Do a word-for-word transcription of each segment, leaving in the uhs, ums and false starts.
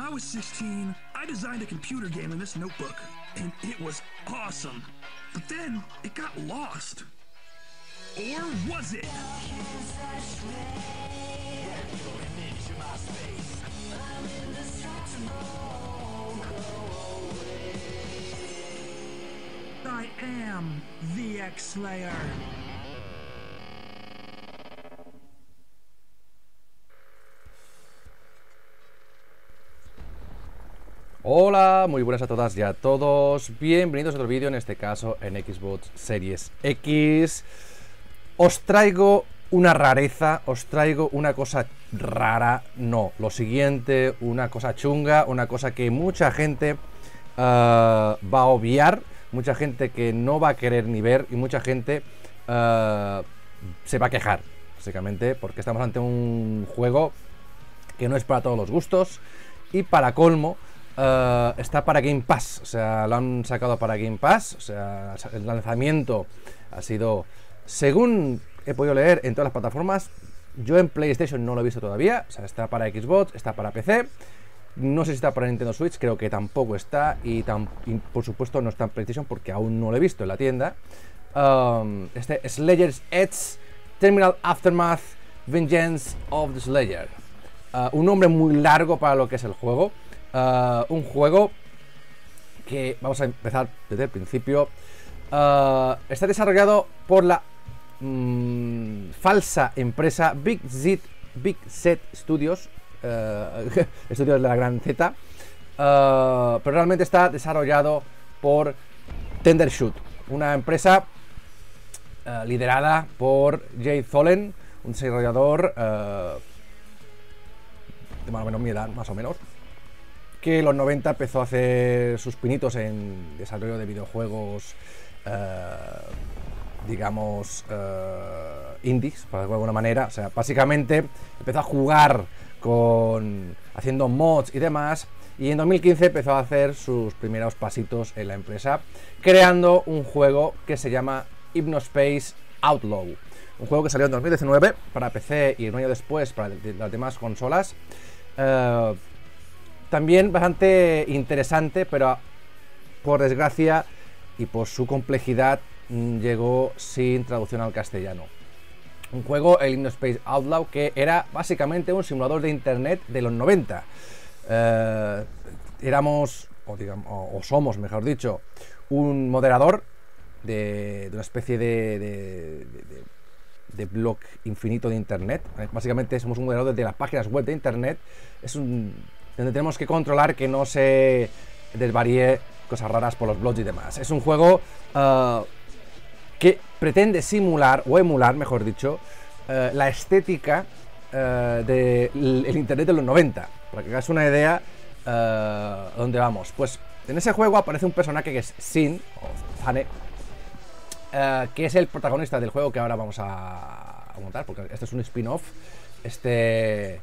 I was sixteen, I designed a computer game in this notebook, and it was awesome. But then, it got lost. Or was it? I am the X-Slayer. Hola, muy buenas a todas y a todos. Bienvenidos a otro vídeo, en este caso en Xbox Series X. Os traigo una rareza, os traigo una cosa rara, no, lo siguiente, una cosa chunga, una cosa que mucha gente uh, va a obviar, mucha gente que no va a querer ni ver y mucha gente uh, se va a quejar, básicamente, porque estamos ante un juego que no es para todos los gustos y para colmo Uh, está para Game Pass, o sea, lo han sacado para Game Pass, o sea, el lanzamiento ha sido, según he podido leer, en todas las plataformas. Yo en PlayStation no lo he visto todavía, o sea, está para Xbox, está para P C, no sé si está para Nintendo Switch, creo que tampoco está, y, tam y por supuesto no está en PlayStation porque aún no lo he visto en la tienda. Um, este Slayer's Edge Terminal Aftermath Vengeance of the Slayer, uh, un nombre muy largo para lo que es el juego. Uh, un juego que, vamos a empezar desde el principio, uh, está desarrollado por la mmm, falsa empresa Big Z, Big Z Studios, uh, estudios de la gran Z, uh, pero realmente está desarrollado por Tendershoot, una empresa uh, liderada por Jay Tholen, un desarrollador uh, de más o menos mi edad, más o menos, que en los noventa empezó a hacer sus pinitos en desarrollo de videojuegos, eh, digamos, eh, indies, para decirlo de alguna manera. O sea, básicamente empezó a jugar con haciendo mods y demás, y en dos mil quince empezó a hacer sus primeros pasitos en la empresa, creando un juego que se llama Hypnospace Outlaw, un juego que salió en dos mil diecinueve para P C y un año después para las demás consolas. Eh, También bastante interesante, pero por desgracia y por su complejidad llegó sin traducción al castellano. Un juego, el Hypnospace Outlaw, que era básicamente un simulador de internet de los noventa. Eh, éramos, o, digamos, o, o somos, mejor dicho, un moderador de, de una especie de, de, de, de, de blog infinito de internet. Básicamente somos un moderador de las páginas web de internet. Es un... donde tenemos que controlar que no se desvaríe cosas raras por los blogs y demás. Es un juego uh, que pretende simular, o emular, mejor dicho, uh, la estética uh, del internet de los noventa. Para que hagas una idea, uh, ¿dónde vamos? Pues en ese juego aparece un personaje que es Sin, o Zane, uh, que es el protagonista del juego que ahora vamos a, a montar, porque este es un spin-off. Este...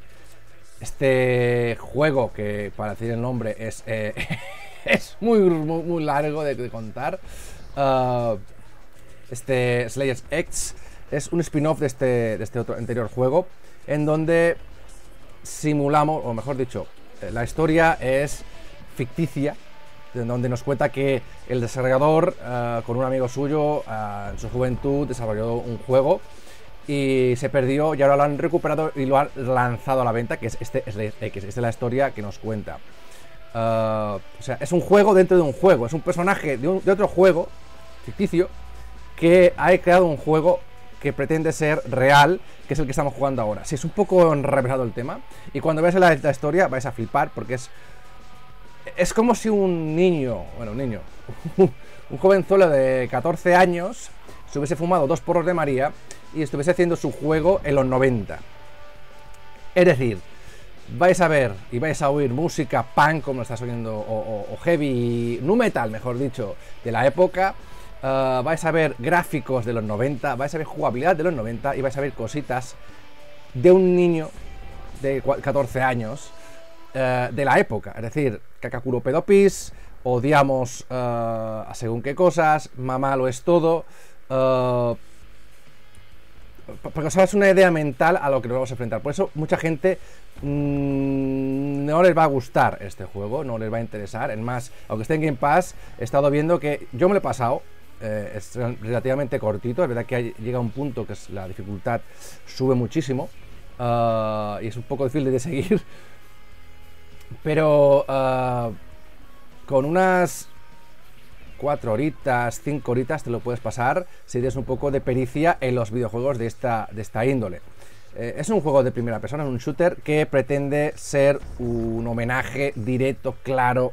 Este juego, que para decir el nombre es, eh, es muy, muy, muy largo de, de contar, uh, este Slayer's Edge es un spin-off de este, de este otro anterior juego, en donde simulamos, o mejor dicho, la historia es ficticia, en donde nos cuenta que el desarrollador, uh, con un amigo suyo, uh, en su juventud desarrolló un juego y se perdió, y ahora lo han recuperado y lo han lanzado a la venta, que es este Slayer's Edge. Esta es la historia que nos cuenta. Uh, o sea, es un juego dentro de un juego, es un personaje de, un, de otro juego ficticio que ha creado un juego que pretende ser real, que es el que estamos jugando ahora. Sí, es un poco enrevesado el tema, y cuando veáis la, la historia vais a flipar, porque es es como si un niño, bueno, un niño, un jovenzuelo de catorce años se hubiese fumado dos porros de María y estuviese haciendo su juego en los noventa. Es decir, vais a ver y vais a oír música punk, como lo estás oyendo, o, o, o heavy, nu metal, mejor dicho, de la época. Uh, vais a ver gráficos de los noventa, vais a ver jugabilidad de los noventa y vais a ver cositas de un niño de catorce años uh, de la época. Es decir, Kakakuro pedopis, odiamos uh, a según qué cosas, mamá lo es todo. Uh, porque os hagas una idea mental a lo que nos vamos a enfrentar. Por eso mucha gente mmm, no les va a gustar este juego, no les va a interesar. Es más, aunque esté en Game Pass, he estado viendo que yo me lo he pasado. Eh, es relativamente cortito, es verdad que hay, llega a un punto que es, la dificultad sube muchísimo uh, y es un poco difícil de seguir, pero uh, con unas cuatro horitas, cinco horitas te lo puedes pasar si tienes un poco de pericia en los videojuegos de esta, de esta índole. Eh, es un juego de primera persona, es un shooter que pretende ser un homenaje directo, claro,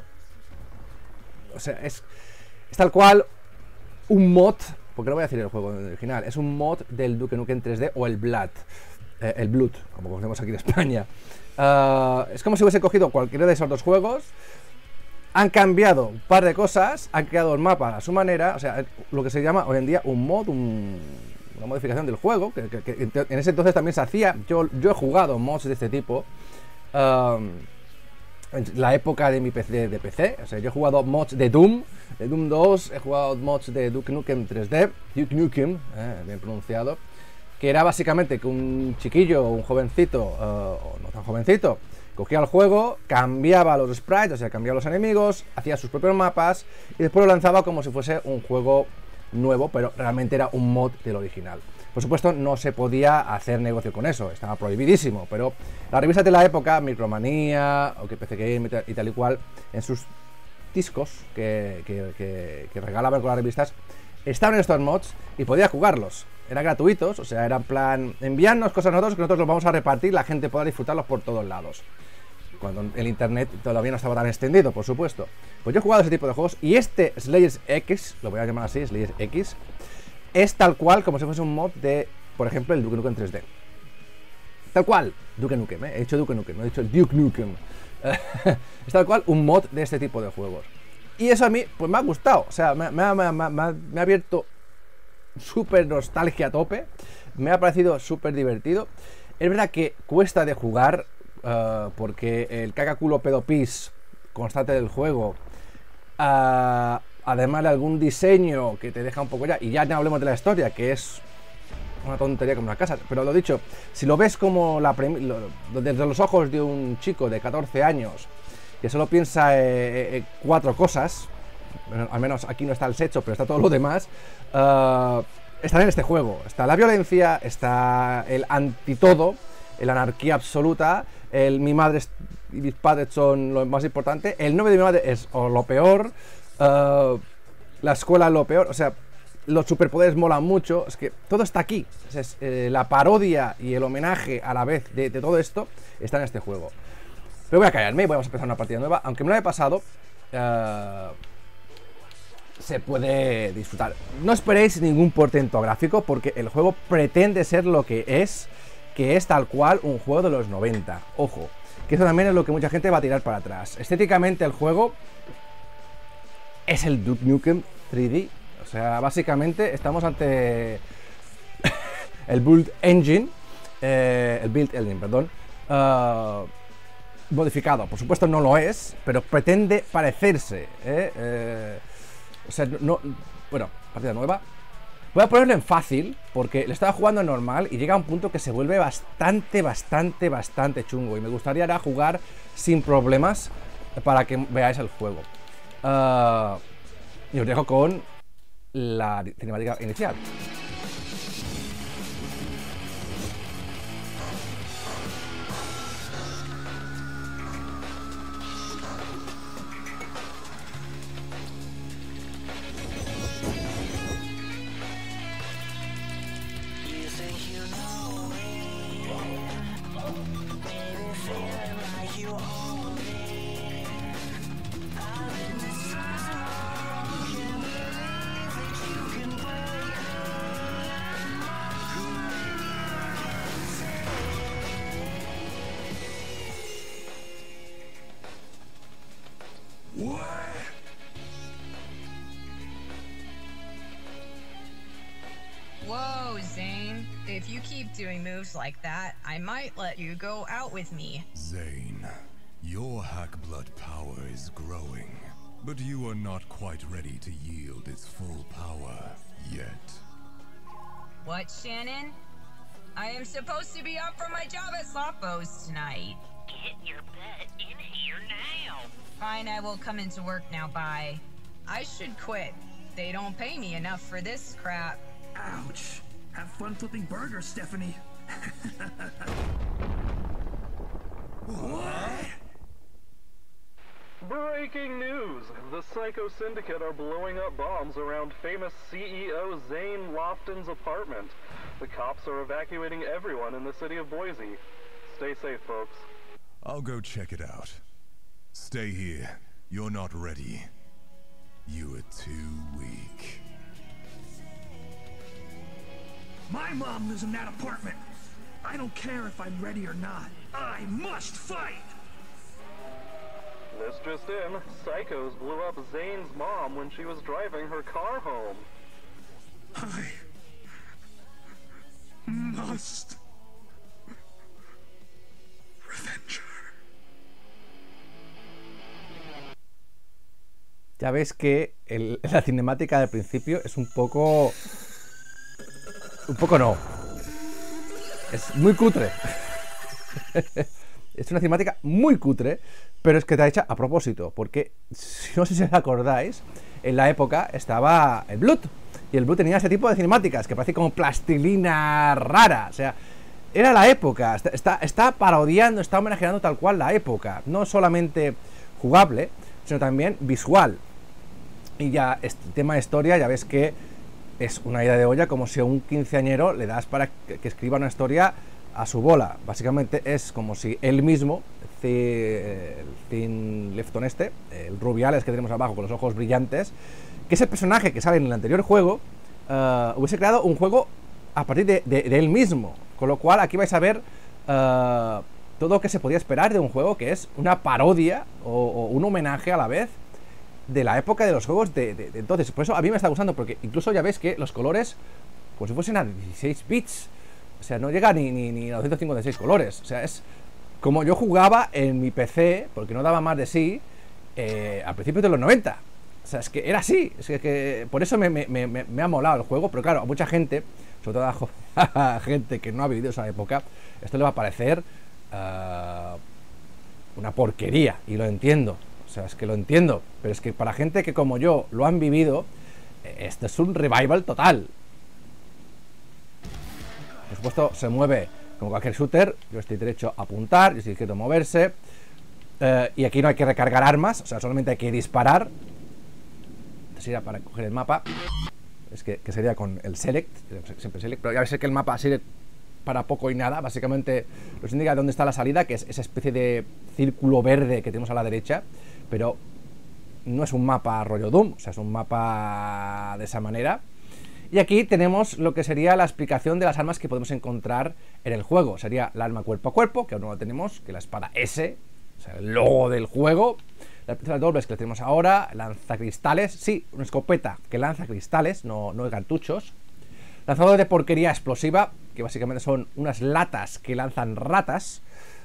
o sea, es, es tal cual un mod, porque no voy a decir el juego original, es un mod del Duke Nukem tres D o el Blood, eh, el Blood, como conocemos aquí en España. Uh, es como si hubiese cogido cualquiera de esos dos juegos, han cambiado un par de cosas, han creado el mapa a su manera, o sea, lo que se llama hoy en día un mod, un, una modificación del juego, que, que, que en ese entonces también se hacía. Yo, yo he jugado mods de este tipo. Uh, en la época de mi P C, de P C, o sea, yo he jugado mods de Doom, de Doom dos, he jugado mods de Duke Nukem tres D, Duke Nukem, eh, bien pronunciado, que era básicamente que un chiquillo, un jovencito, uh, o no tan jovencito, cogía el juego, cambiaba los sprites, o sea, cambiaba los enemigos, hacía sus propios mapas y después lo lanzaba como si fuese un juego nuevo, pero realmente era un mod del original. Por supuesto, no se podía hacer negocio con eso, estaba prohibidísimo, pero las revistas de la época, Micromanía, o que P C Game y tal y cual, en sus discos que, que, que, que regalaban con las revistas, estaban estos mods y podía jugarlos. Eran gratuitos, o sea, era en plan, envíanos cosas a nosotros que nosotros los vamos a repartir, la gente podrá disfrutarlos por todos lados. Cuando el internet todavía no estaba tan extendido, por supuesto. Pues yo he jugado ese tipo de juegos y este Slayers X, lo voy a llamar así, Slayers X, es tal cual como si fuese un mod de, por ejemplo, el Duke Nukem tres D. Tal cual, Duke Nukem, ¿eh? He dicho Duke Nukem, no he dicho el Duke Nukem. Es tal cual un mod de este tipo de juegos. Y eso a mí, pues me ha gustado. O sea, me, me, me, me, me ha abierto súper nostalgia a tope. Me ha parecido súper divertido. Es verdad que cuesta de jugar, uh, porque el cacaculo pedopis constante del juego, uh, además de algún diseño que te deja un poco ya, y ya no hablemos de la historia, que es una tontería como una casa, pero lo dicho, si lo ves como la lo, desde los ojos de un chico de catorce años que solo piensa en eh, cuatro cosas, bueno, al menos aquí no está el sexo, pero está todo lo demás, uh, están en este juego. Está la violencia, está el antitodo, la anarquía absoluta, el mi madre y mis padres son lo más importante, el novio de mi madre es o lo peor, uh, la escuela es lo peor, o sea, los superpoderes molan mucho, es que todo está aquí. Es, eh, la parodia y el homenaje a la vez de, de todo esto está en este juego. Pero voy a callarme y vamos a empezar una partida nueva. Aunque me lo haya pasado, uh, se puede disfrutar. No esperéis ningún portento gráfico porque el juego pretende ser lo que es, que es tal cual un juego de los noventa. Ojo, que eso también es lo que mucha gente va a tirar para atrás. Estéticamente el juego es el Duke Nukem tres D. O sea, básicamente estamos ante el Build Engine, eh, el Build Engine, perdón, uh, modificado. Por supuesto no lo es, pero pretende parecerse. ¿eh? Eh, o sea, no, bueno, partida nueva. Voy a ponerlo en fácil, porque le estaba jugando en normal y llega a un punto que se vuelve bastante, bastante, bastante chungo. Y me gustaría ahora jugar sin problemas para que veáis el juego. Uh, y os dejo con la cinemática inicial. Whoa, Zane. If you keep doing moves like that, I might let you go out with me. Zane, your hack blood power is growing, but you are not quite ready to yield its full power yet. What, Shannon? I am supposed to be up for my job at Slothbo's tonight. Get your butt in here now. Fine, I will come into work now, bye. I should quit. They don't pay me enough for this crap. Ouch. Have fun flipping burgers, Stephanie. What? Breaking news! The Psycho Syndicate are blowing up bombs around famous C E O Zane Lofton's apartment. The cops are evacuating everyone in the city of Boise. Stay safe, folks. I'll go check it out. Stay here. You're not ready. You are too weak. My mom lives in that apartment. I don't care if I'm ready or not. I must fight! This just in, Psychos blew up Zane's mom when she was driving her car home. I must revenge her. Ya ves que el, la cinemática del principio es un poco... Un poco no. Es muy cutre. Es una cinemática muy cutre, pero es que está hecha a propósito, porque no sé si os acordáis, en la época estaba el Blood, y el Blood tenía ese tipo de cinemáticas que parece como plastilina rara, o sea, era la época, está, está, está parodiando, está homenajeando tal cual la época, no solamente jugable, sino también visual. Y ya, este tema de historia, ya ves que es una ida de olla, como si a un quinceañero le das para que, que escriba una historia a su bola. Básicamente es como si él mismo, el Thin Lefton este, el Rubiales que tenemos abajo con los ojos brillantes, que es el personaje que sale en el anterior juego, uh, hubiese creado un juego a partir de, de, de él mismo. Con lo cual aquí vais a ver uh, todo lo que se podía esperar de un juego que es una parodia o, o un homenaje a la vez de la época de los juegos de, de, de entonces. Por eso a mí me está gustando, porque incluso ya ves que los colores, como si fuesen a dieciséis bits. O sea, no llega ni, ni, ni a doscientos cincuenta y seis colores. O sea, es como yo jugaba en mi P C, porque no daba más de sí, eh, a principios de los noventa. O sea, es que era así. Es que, que por eso me, me, me, me ha molado el juego. Pero claro, a mucha gente, sobre todo a gente que no ha vivido esa época, esto le va a parecer uh, una porquería. Y lo entiendo. O sea, es que lo entiendo. Pero es que para gente que como yo lo han vivido, esto es un revival total. Por supuesto, se mueve como cualquier shooter. Yo estoy derecho a apuntar, yo estoy izquierdo a moverse. Eh, y aquí no hay que recargar armas, o sea, solamente hay que disparar. Esto sería para coger el mapa. Es que, que sería con el select, siempre select. Pero ya veis que el mapa sirve para poco y nada. Básicamente nos indica dónde está la salida, que es esa especie de círculo verde que tenemos a la derecha. Pero no es un mapa rollo Doom, o sea, es un mapa de esa manera. Y aquí tenemos lo que sería la explicación de las armas que podemos encontrar en el juego. Sería el arma cuerpo a cuerpo, que aún no lo tenemos, que la espada S, o sea, el logo del juego. Las pistolas dobles que la tenemos ahora, lanzacristales, sí, una escopeta que lanza cristales, no, no cartuchos. Lanzadores de porquería explosiva, que básicamente son unas latas que lanzan ratas.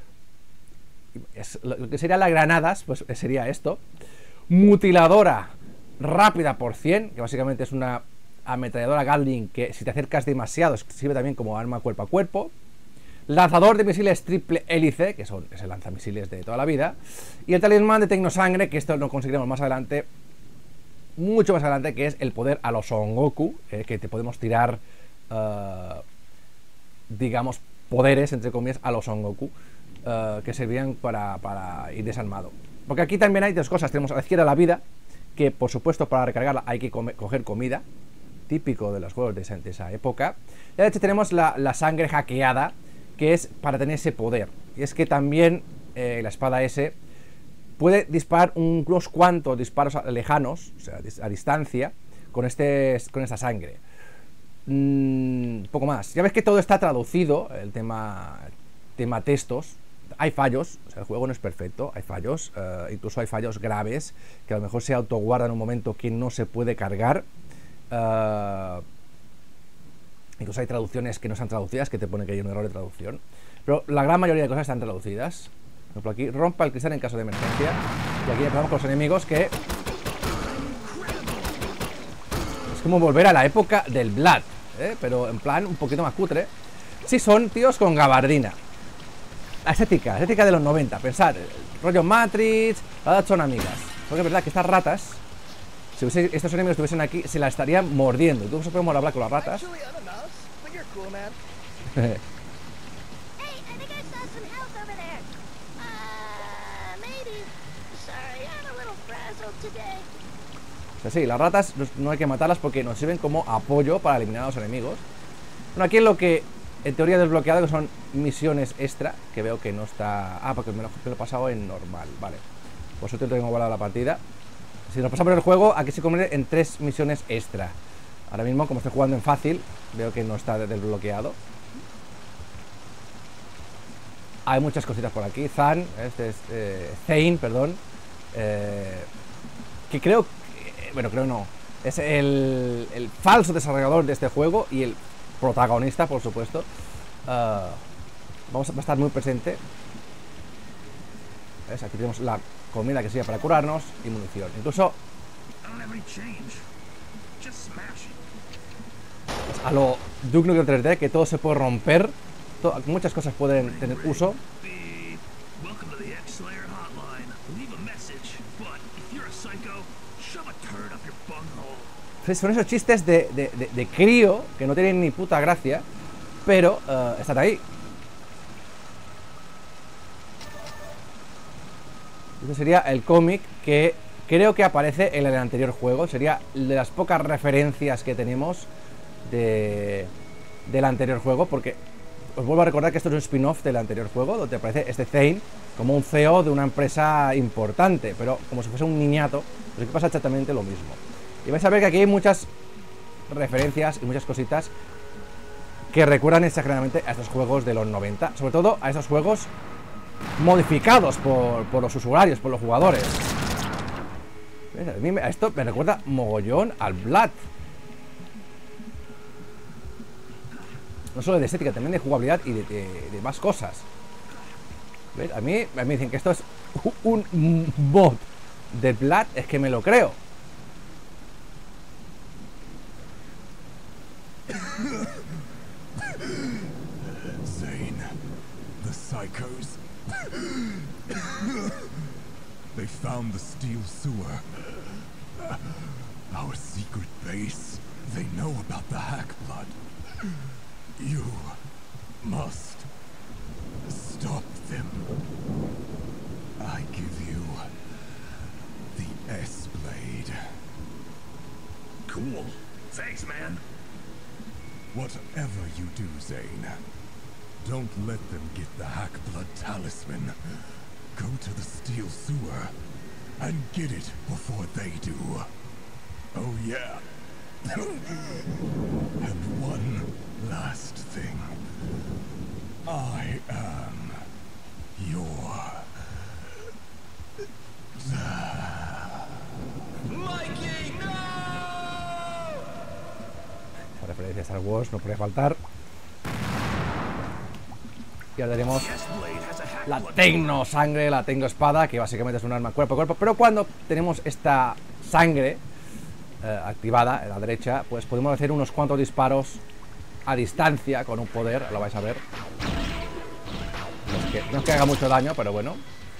Es, lo que serían las granadas, pues sería esto. Mutiladora rápida por cien, que básicamente es una ametralladora Gatling que si te acercas demasiado sirve también como arma cuerpo a cuerpo. Lanzador de misiles triple hélice, que son ese lanzamisiles de toda la vida. Y el talismán de Tecnosangre, que esto lo conseguiremos más adelante, mucho más adelante, que es el poder a los Son Goku, eh, que te podemos tirar, uh, digamos, poderes, entre comillas, a los Son Goku, uh, que servían para, para ir desarmado. Porque aquí también hay dos cosas. Tenemos a la izquierda la vida, que por supuesto para recargarla hay que come, coger comida, típico de los juegos de esa, de esa época. Y a la derecha tenemos la, la sangre hackeada, que es para tener ese poder. Y es que también eh, la espada S puede disparar unos cuantos disparos lejanos, o sea, a distancia, con, este, con esta sangre. Mm, poco más. Ya ves que todo está traducido, el tema, tema textos. Hay fallos, o sea, el juego no es perfecto, hay fallos, uh, incluso hay fallos graves, que a lo mejor se autoguarda en un momento que no se puede cargar. Uh, incluso hay traducciones que no están traducidas, que te pone que hay un error de traducción. Pero la gran mayoría de cosas están traducidas. Por ejemplo, aquí rompa el cristal en caso de emergencia. Y aquí empezamos con los enemigos que... Es como volver a la época del Blood, ¿eh? Pero en plan un poquito más cutre. Sí, son tíos con gabardina. La estética, la estética de los noventa. Pensad, rollo Matrix, todas son amigas. Porque es verdad que estas ratas, si hubiese, estos enemigos estuviesen aquí, se la estarían mordiendo. ¿Tú se podemos hablar con las ratas? O sea, sí, las ratas no hay que matarlas porque nos sirven como apoyo para eliminar a los enemigos. Bueno, aquí es lo que en teoría he desbloqueado, que son misiones extra, que veo que no está... Ah, porque me lo, me lo he pasado en normal, vale. Por suerte tengo guardado la partida. Si nos pasamos el juego, aquí se convierte en tres misiones extra. Ahora mismo, como estoy jugando en fácil, veo que no está desbloqueado. Hay muchas cositas por aquí. Zan, este es eh, Zane, perdón. Eh, que creo... Que, bueno, creo no. Es el, el falso desarrollador de este juego y el protagonista, por supuesto. Uh, vamos a, va a estar muy presente. ¿Ves? Aquí tenemos la comida que sirve para curarnos y munición. Incluso a lo Duke Nukem tres D, que todo se puede romper, todo, muchas cosas pueden tener uso. Son esos chistes de, de, de, de crío que no tienen ni puta gracia, pero uh, están ahí. Este sería el cómic que creo que aparece en el anterior juego. Sería de las pocas referencias que tenemos de, del anterior juego, porque os vuelvo a recordar que esto es un spin-off del anterior juego, donde aparece este Zane como un C E O de una empresa importante, pero como si fuese un niñato. Pues aquí pasa exactamente lo mismo. Y vais a ver que aquí hay muchas referencias y muchas cositas que recuerdan exageradamente a estos juegos de los noventa, sobre todo a esos juegos modificados por, por los usuarios, por los jugadores. A mí esto me recuerda mogollón al Blood. No solo de estética, también de jugabilidad y de, de, de más cosas. ¿Ves? A mí me dicen que esto es un mod de Blood, es que me lo creo. Zane, the psychos. They found the steel sewer. Our secret base. They know about the hack blood. You must stop them. I give you the S-Blade. Cool. Thanks, man. Whatever you do, Zane, don't let them get the hack blood talisman. Go to the steel sewer and get it before they do. Oh yeah. And one last thing. I am your... Mikey, no! La referencia a Star Wars no puede faltar. Y ahora tenemos la Tecno Sangre, la Tecno Espada, que básicamente es un arma cuerpo a cuerpo. Pero cuando tenemos esta sangre eh, activada en la derecha, pues podemos hacer unos cuantos disparos a distancia con un poder, lo vais a ver. No es que, no es que haga mucho daño, pero bueno.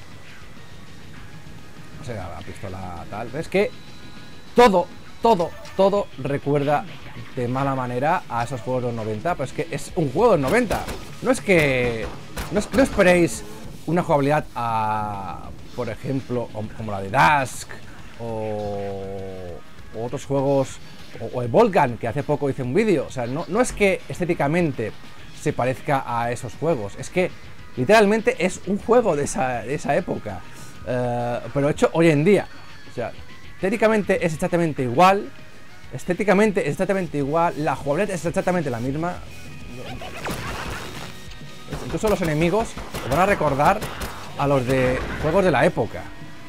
O sea, la pistola tal. ¿Ves que todo, todo, todo recuerda de mala manera a esos juegos de los noventa? Pero es que es un juego de los noventa. No es que... No, es, no esperéis una jugabilidad a... Por ejemplo, como la de Dusk o, o otros juegos... O, o el Volcan, que hace poco hice un vídeo. O sea, no, no es que estéticamente se parezca a esos juegos. Es que literalmente es un juego de esa, de esa época. Uh, pero hecho hoy en día. O sea, estéticamente es exactamente igual. Estéticamente es exactamente igual. La jugabilidad es exactamente la misma. Incluso los enemigos os van a recordar a los de juegos de la época.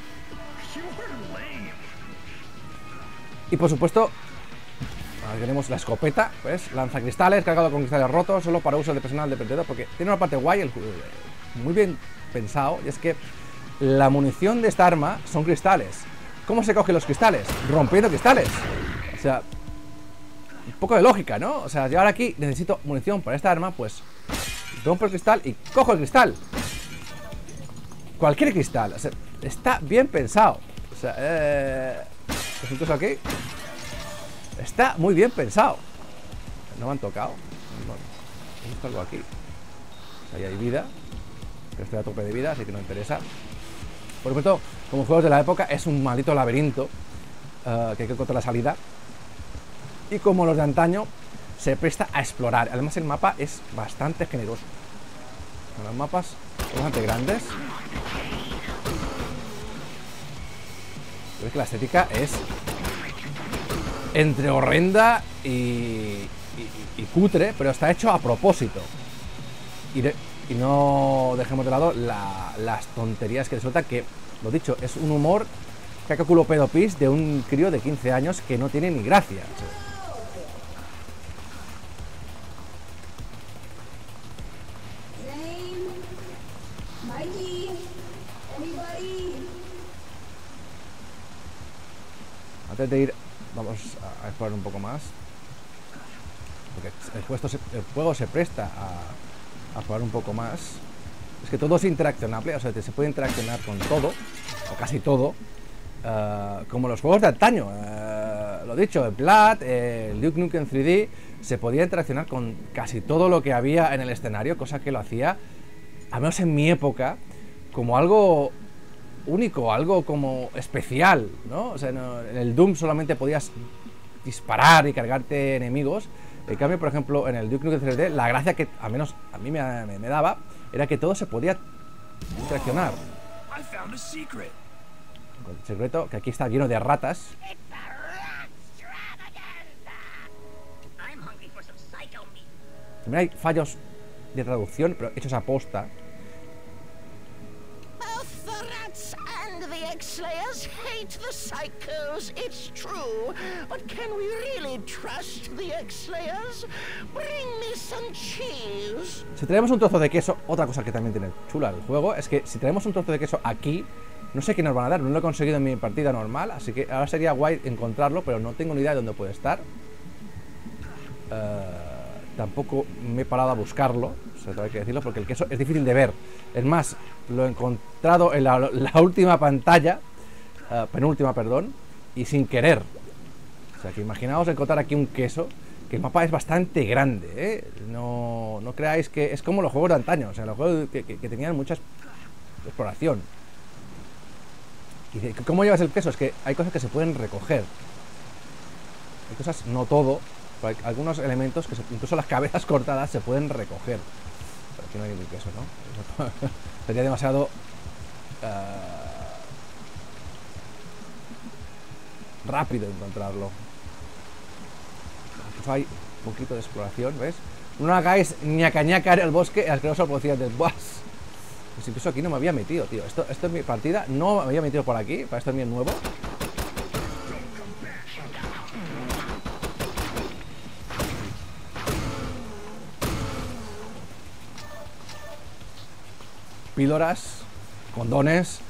Y por supuesto, ahora tenemos la escopeta, ¿ves? Lanzacristales, cargado con cristales rotos, solo para uso de personal de depredador, porque tiene una parte guay, el, muy bien pensado, y es que la munición de esta arma son cristales. ¿Cómo se cogen los cristales? Rompiendo cristales. O sea, un poco de lógica, ¿no? O sea, yo ahora aquí necesito munición para esta arma, pues Rompo el cristal y cojo el cristal. Cualquier cristal. O sea, está bien pensado. O sea, eh... incluso aquí está muy bien pensado. No me han tocado. Bueno, he visto algo aquí. Ahí hay vida. Pero estoy a tope de vida, así que no me interesa. Por supuesto, como juegos de la época, es un maldito laberinto uh, que hay que encontrar la salida. Y como los de antaño, se presta a explorar. Además, el mapa es bastante generoso. Los mapas son bastante grandes. Creo que la estética es entre horrenda y, y, y cutre, pero está hecho a propósito. Y, de, y no dejemos de lado la, las tonterías que le suelta, que, lo dicho, es un humor caca culo pedo pis de un crío de quince años que no tiene ni gracia. Antes de ir, vamos a explorar un poco más, porque el juego se, el juego se presta a, a explorar un poco más. Es que todo es interaccionable, o sea, se puede interaccionar con todo, o casi todo, uh, como los juegos de antaño. Uh, lo dicho, el Blood, el Duke Nukem tres D, se podía interaccionar con casi todo lo que había en el escenario, cosa que lo hacía, al menos en mi época, como algo único, algo como especial, ¿no? O sea, no, en el Doom solamente podías disparar y cargarte enemigos. En cambio, por ejemplo, en el Duke Nukem tres D, la gracia que, al menos a mí me, me, me daba, era que todo se podía interaccionar. El secreto, que aquí está lleno de ratas. También hay fallos de traducción, pero hechos a posta. Slayers hate the psychos, it's true. But can we really trust the X-Slayers? Bring me some cheese. Si traemos un trozo de queso, otra cosa que también tiene chula el juego, es que si traemos un trozo de queso aquí, no sé qué nos van a dar, no lo he conseguido en mi partida normal, así que ahora sería guay encontrarlo, pero no tengo ni idea de dónde puede estar. Uh, tampoco me he parado a buscarlo, o sea, tengo que decirlo, porque el queso es difícil de ver. Es más, lo he encontrado en la, la última pantalla, uh, penúltima, perdón, y sin querer. O sea, que imaginaos encontrar aquí un queso, que el mapa es bastante grande, ¿eh? No, no creáis que es como los juegos de antaño, o sea, los juegos que, que, que tenían mucha exploración. ¿Y de, cómo llevas el queso? Es que hay cosas que se pueden recoger. Hay cosas, no todo, pero hay algunos elementos que se, incluso las cabezas cortadas se pueden recoger. Pero aquí no hay ningún queso, ¿no? Sería demasiado uh, rápido encontrarlo. Incluso hay un poquito de exploración, ¿ves? No hagáis ñaca ñaca en el bosque, asqueroso policía del boss. Pues incluso aquí no me había metido, tío. Esto, esto es mi partida, no me había metido por aquí. Para esto es bien nuevo. Píldoras, condones.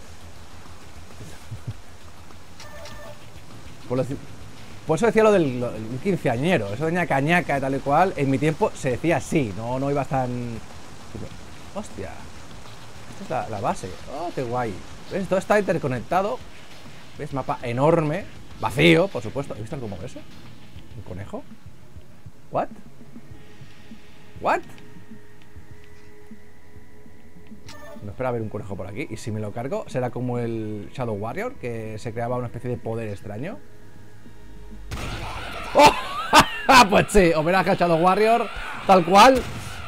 Por, lo, por eso decía lo del lo, un quinceañero. Eso de ñaca ñaca y tal y cual. En mi tiempo se decía así, no, no ibas tan... Hostia. Esta es la, la base. Oh, qué guay. ¿Ves? Todo está interconectado. ¿Ves? Mapa enorme. Vacío, por supuesto. ¿He visto algo como eso? ¿Un conejo? ¿What? ¿What? No esperaba ver un conejo por aquí. Y si me lo cargo, será como el Shadow Warrior, que se creaba una especie de poder extraño. ¡Oh! Pues sí, homenaje a Shadow Warrior, tal cual.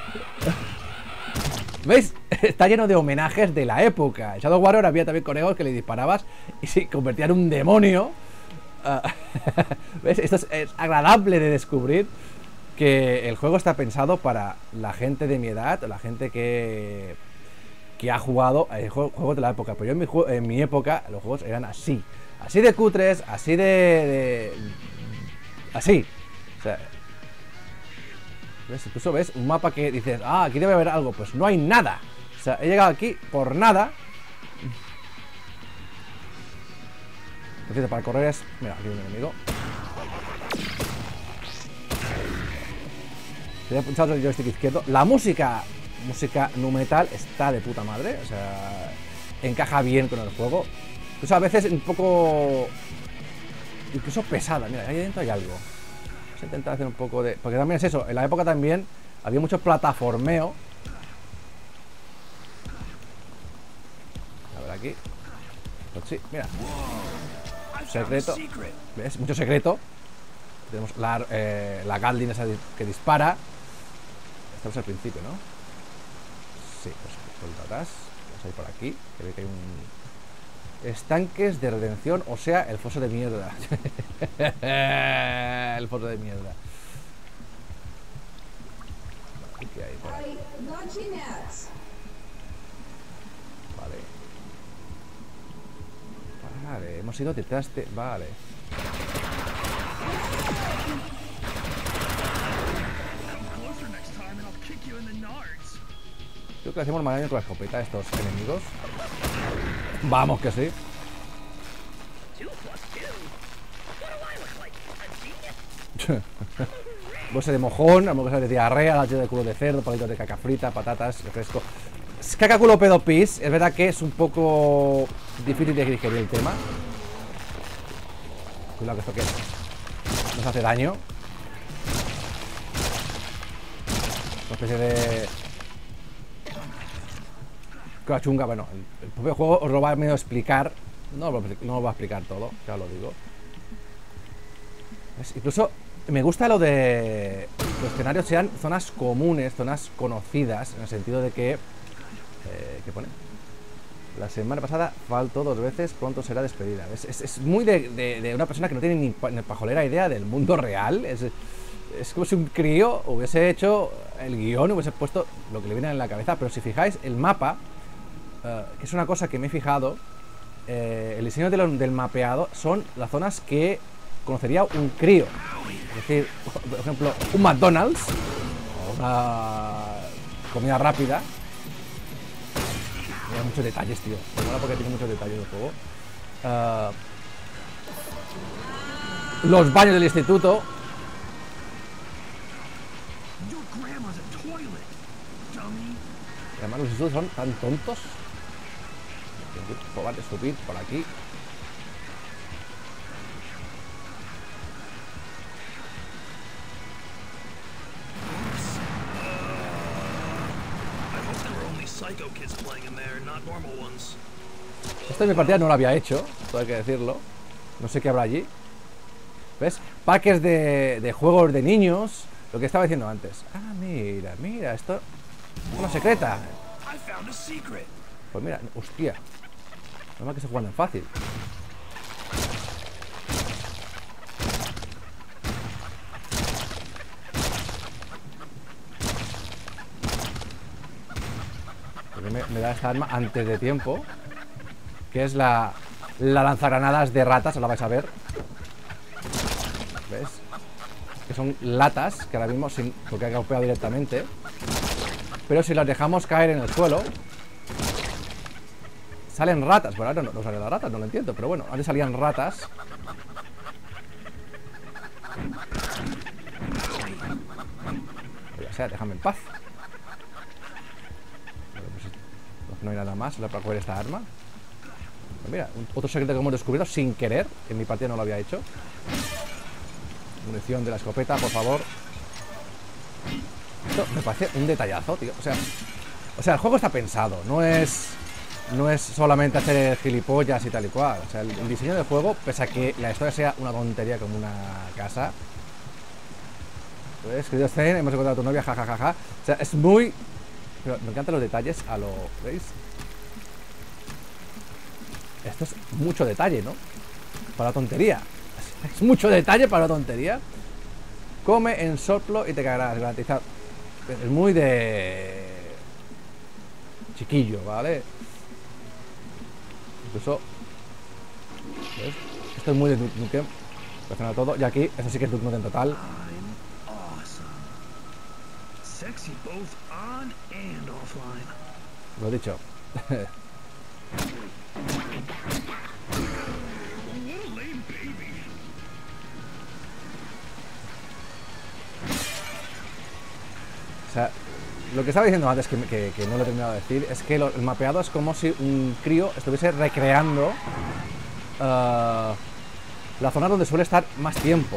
¿Veis? Está lleno de homenajes de la época. En Shadow Warrior había también conejos que le disparabas y se convertían en un demonio. Uh, ¿Ves? Esto es, es agradable de descubrir que el juego está pensado para la gente de mi edad, o la gente que... que ha jugado a juegos de la época. Pero yo en mi, en mi época los juegos eran así. Así de cutres, así de... de así. O sea... ¿ves? Incluso ves un mapa que dices, ah, aquí debe haber algo. Pues no hay nada. O sea, he llegado aquí por nada. Por cierto, para correr es... Mira, aquí hay un enemigo. Tenía pulsado el joystick izquierdo. La música música nu metal está de puta madre, o sea, encaja bien con el juego. Incluso a veces un poco, incluso pesada. Mira, ahí dentro hay algo. Vamos a intentar hacer un poco de, porque también es eso, en la época también había mucho plataformeo. A ver aquí. Pues sí, mira. Secreto. ¿Ves? Mucho secreto. Tenemos la, eh, la Gatling esa que dispara. Estamos al principio, ¿no? Sí, pues vuelta atrás. Vamos a ir por aquí. Que ve que hay un... Estanques de redención, o sea, el foso de mierda. El foso de mierda. ¿Qué hay por ahí? Vale. Vale, hemos ido detrás de... Vale. Creo que le hacemos mal con la escopeta a estos enemigos. Vamos que sí. Bolsa de mojón, hamburguesas de diarrea, latas de culo de cerdo, palitos de caca frita, patatas, refresco. Caca culo pedo pis. Es verdad que es un poco difícil de digerir el tema. Cuidado que esto que nos hace daño. Una especie de... chunga, bueno, el propio juego os lo va a medio explicar. No, no os va a explicar todo, ya lo digo. ¿Ves? Incluso me gusta lo de los escenarios sean zonas comunes, zonas conocidas, en el sentido de que eh, ¿qué pone? La semana pasada faltó dos veces, pronto será despedida. Es, es, es muy de, de, de una persona que no tiene ni, ni pajolera idea del mundo real. Es, es como si un crío hubiese hecho el guión, hubiese puesto lo que le viene en la cabeza. Pero si fijáis, el mapa, Uh, que es una cosa que me he fijado, eh, el diseño de lo, del mapeado son las zonas que conocería un crío. Es decir, por ejemplo, un McDonald's o una comida rápida. Tiene muchos detalles, tío. Me mola porque tiene muchos detalles el juego. Uh, los baños del instituto. Además los institutos son tan tontos. Vale, subir por aquí. Esta es mi partida, no la había hecho, todo hay que decirlo. No sé qué habrá allí. ¿Ves? Parques de, de juegos de niños. Lo que estaba diciendo antes. Ah, mira, mira, esto es una secreta. Pues mira, hostia. Normal que se juegan en fácil. Me, me da esta arma antes de tiempo, que es la, la lanzagranadas de ratas, la vais a ver. ¿Ves? Que son latas, que ahora mismo, sin, porque ha golpeado directamente. Pero si las dejamos caer en el suelo, salen ratas. Bueno, ahora no, no salen las ratas, no lo entiendo. Pero bueno, antes salían ratas. O sea, déjame en paz. No hay nada más para coger esta arma. Pues mira, otro secreto que hemos descubierto sin querer. En mi partida no lo había hecho. Munición de la escopeta, por favor. Esto me parece un detallazo, tío. O sea, o sea, el juego está pensado. No es, no es solamente hacer gilipollas y tal y cual. O sea, el, el diseño del juego, pese a que la historia sea una tontería como una casa. ¿Ves? Querido Zen, hemos encontrado a tu novia, jajajaja. Ja, ja, ja. O sea, es muy... Pero me encantan los detalles a lo... ¿Veis? Esto es mucho detalle, ¿no? Para la tontería. Es mucho detalle para la tontería. Come en soplo y te caerás, garantizado. Es muy de... chiquillo, ¿vale? Incluso... ¿ves? Esto es muy de Duke Nukem. Relacionado todo. Y aquí, esto sí que es Duke Nukem total. Sexy both on and offline. Lo he dicho. What a lame baby. O sea, lo que estaba diciendo antes, que, que, que no lo he terminado de decir, es que lo, el mapeado es como si un crío estuviese recreando uh, la zona donde suele estar más tiempo.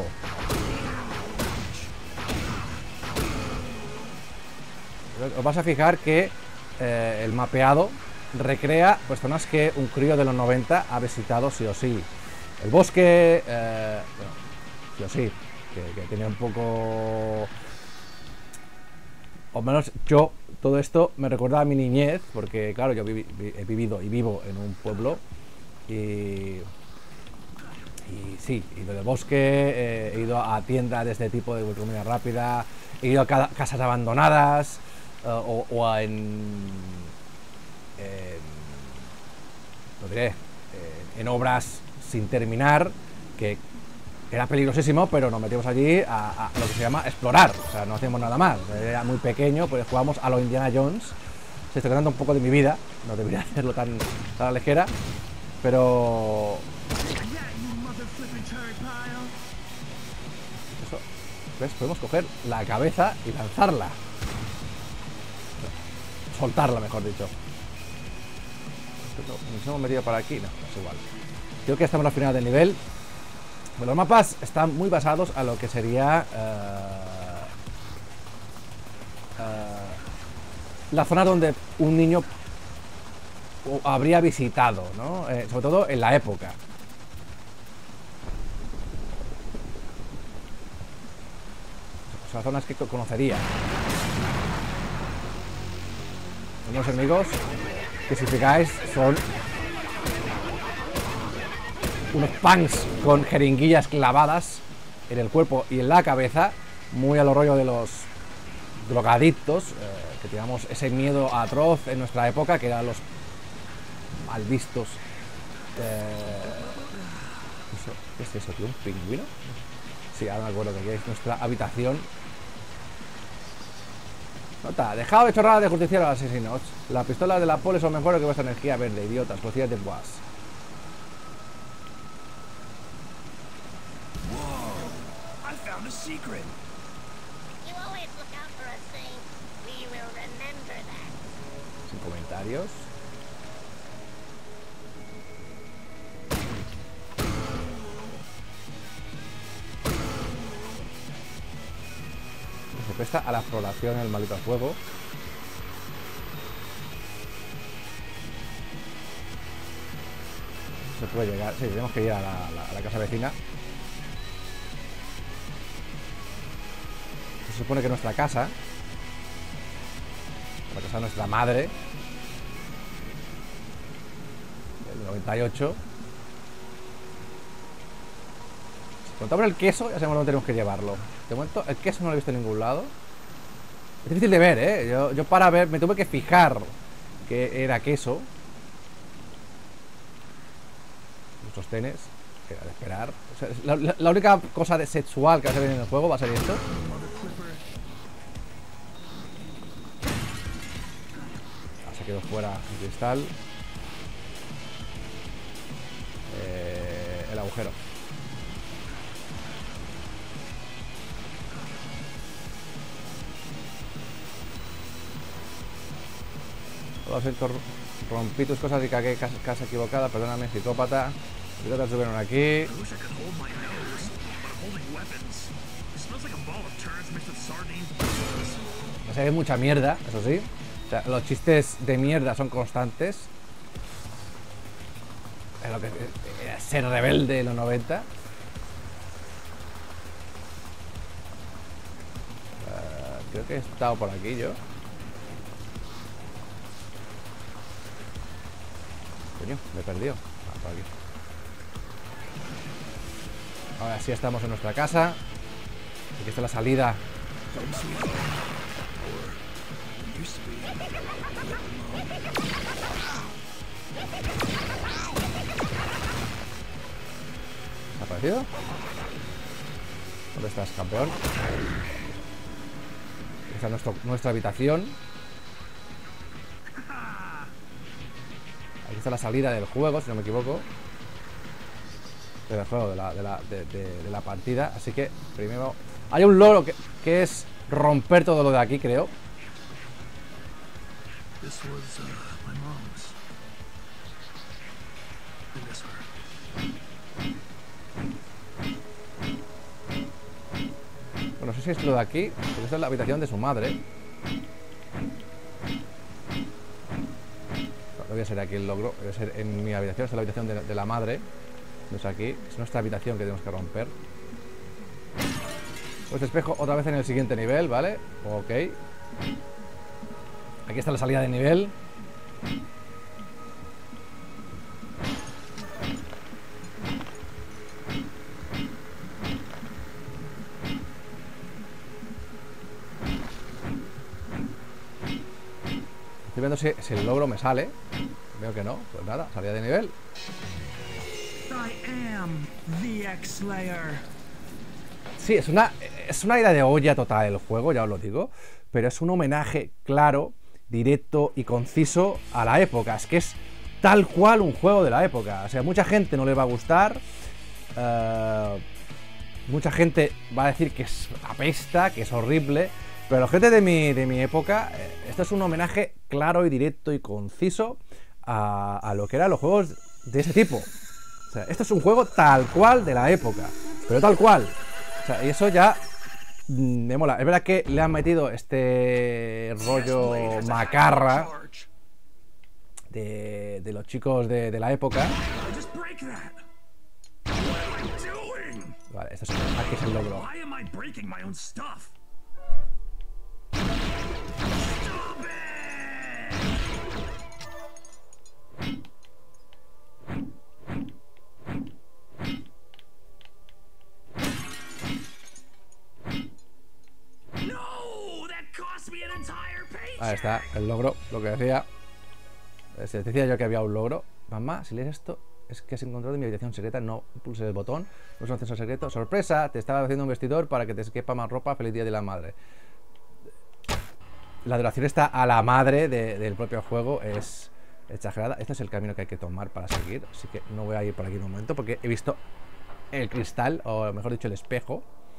Os vas a fijar que eh, el mapeado recrea pues zonas que un crío de los noventa ha visitado sí o sí. El bosque, eh, bueno, sí o sí, que, que tiene un poco... O menos yo, todo esto me recuerda a mi niñez, porque claro, yo vivi, he vivido y vivo en un pueblo y... Y sí, he ido de bosque, eh, he ido a tiendas de este tipo de comida rápida, he ido a ca casas abandonadas, uh, o, o a en... en lo diré, eh, en obras sin terminar, que era peligrosísimo, pero nos metimos allí a, a lo que se llama explorar, o sea, no hacíamos nada más. Era muy pequeño, pues jugábamos a lo Indiana Jones. Se estoy contando un poco de mi vida, no debería hacerlo tan, tan a la ligera, pero... Eso, ¿ves? Podemos coger la cabeza y lanzarla. Soltarla, mejor dicho. Nos hemos metido para aquí, no, es igual. Creo que estamos al final del nivel. Bueno, los mapas están muy basados a lo que sería uh, uh, la zona donde un niño habría visitado, ¿no? Eh, sobre todo en la época. Son las zonas que conocería. Unos enemigos que, si fijáis, son unos punks con jeringuillas clavadas en el cuerpo y en la cabeza, muy a lo rollo de los drogadictos, eh, que teníamos ese miedo atroz en nuestra época, que eran los mal vistos. Eh, eso, ¿qué es eso, tío? ¿Un pingüino? Sí, ahora me acuerdo que aquí es nuestra habitación. Nota, dejado de chorrada de justiciero a los asesinos. Las pistolas de la pole son mejores que vuestra energía verde, idiotas, policías de boas. I found a secret. You always look out for us, Zane. We will remember that. Sin comentarios. Se presta a la exploración el maldito fuego. Se puede llegar. Sí, tenemos que ir a la, la, a la casa vecina. Se supone que nuestra casa, la casa de nuestra madre, el noventa y ocho. Si contamos el queso, ya sabemos dónde tenemos que llevarlo. De momento, el queso no lo he visto en ningún lado. Es difícil de ver, ¿eh? Yo, yo para ver, me tuve que fijar que era queso. Los sostenes, que era de esperar. O sea, la, la, la única cosa de sexual que va a ser en el juego va a ser esto. Se quedó fuera el cristal. Eh, el agujero. Lo siento, rompí tus cosas y cagué casa, casa equivocada. Perdóname, psicópata. ¿Qué te subieron aquí? No se ve mucha mierda, eso sí. O sea, los chistes de mierda son constantes. Es lo que es ser rebelde en los noventa. Uh, creo que he estado por aquí yo. Coño, me he perdido. Ah, por aquí. Ahora sí estamos en nuestra casa. Aquí está la salida. ¿Ha aparecido? ¿Dónde estás, campeón? Esta es nuestro, nuestra habitación. Aquí está la salida del juego, si no me equivoco. Del juego, de la, de la, de, de, de la partida. Así que primero... Hay un loro que, que es romper todo lo de aquí, creo. This was uh, my mom's. I miss her. Bueno, no sé si es lo de aquí, porque esta es la habitación de su madre. No voy a ser aquí el logro, voy a ser en mi habitación. Esta es la habitación de, de la madre. No es aquí, es nuestra habitación que tenemos que romper. Pues espejo otra vez en el siguiente nivel, ¿vale? Ok. Aquí está la salida de nivel. Estoy viendo si, si el logro me sale. Veo que no, pues nada, salida de nivel. I am the X-Slayer. Sí, es una, es una ida de olla total el juego, ya os lo digo. Pero es un homenaje claro, directo y conciso a la época. Es que es tal cual un juego de la época. O sea, mucha gente no le va a gustar. Uh, mucha gente va a decir que es apesta, que es horrible. Pero la gente de mi, de mi época, eh, esto es un homenaje claro y directo y conciso a, a lo que eran los juegos de ese tipo. O sea, esto es un juego tal cual de la época, pero tal cual. O sea, y eso ya mmm, me mola. Es verdad que le han metido este rollo macarra de, de los chicos de, de la época. Vale, esto es, aquí es el logro. Ahí está, el logro, lo que decía. Se decía yo que había un logro. Mamá, si lees esto, es que has encontrado mi habitación secreta. No pulses el botón, no es un acceso secreto. Sorpresa, te estaba haciendo un vestidor para que te quepa más ropa. Feliz día de la madre. La duración está a la madre de, del propio juego, es exagerada. Este es el camino que hay que tomar para seguir, así que no voy a ir por aquí un momento porque he visto el cristal, o mejor dicho el espejo.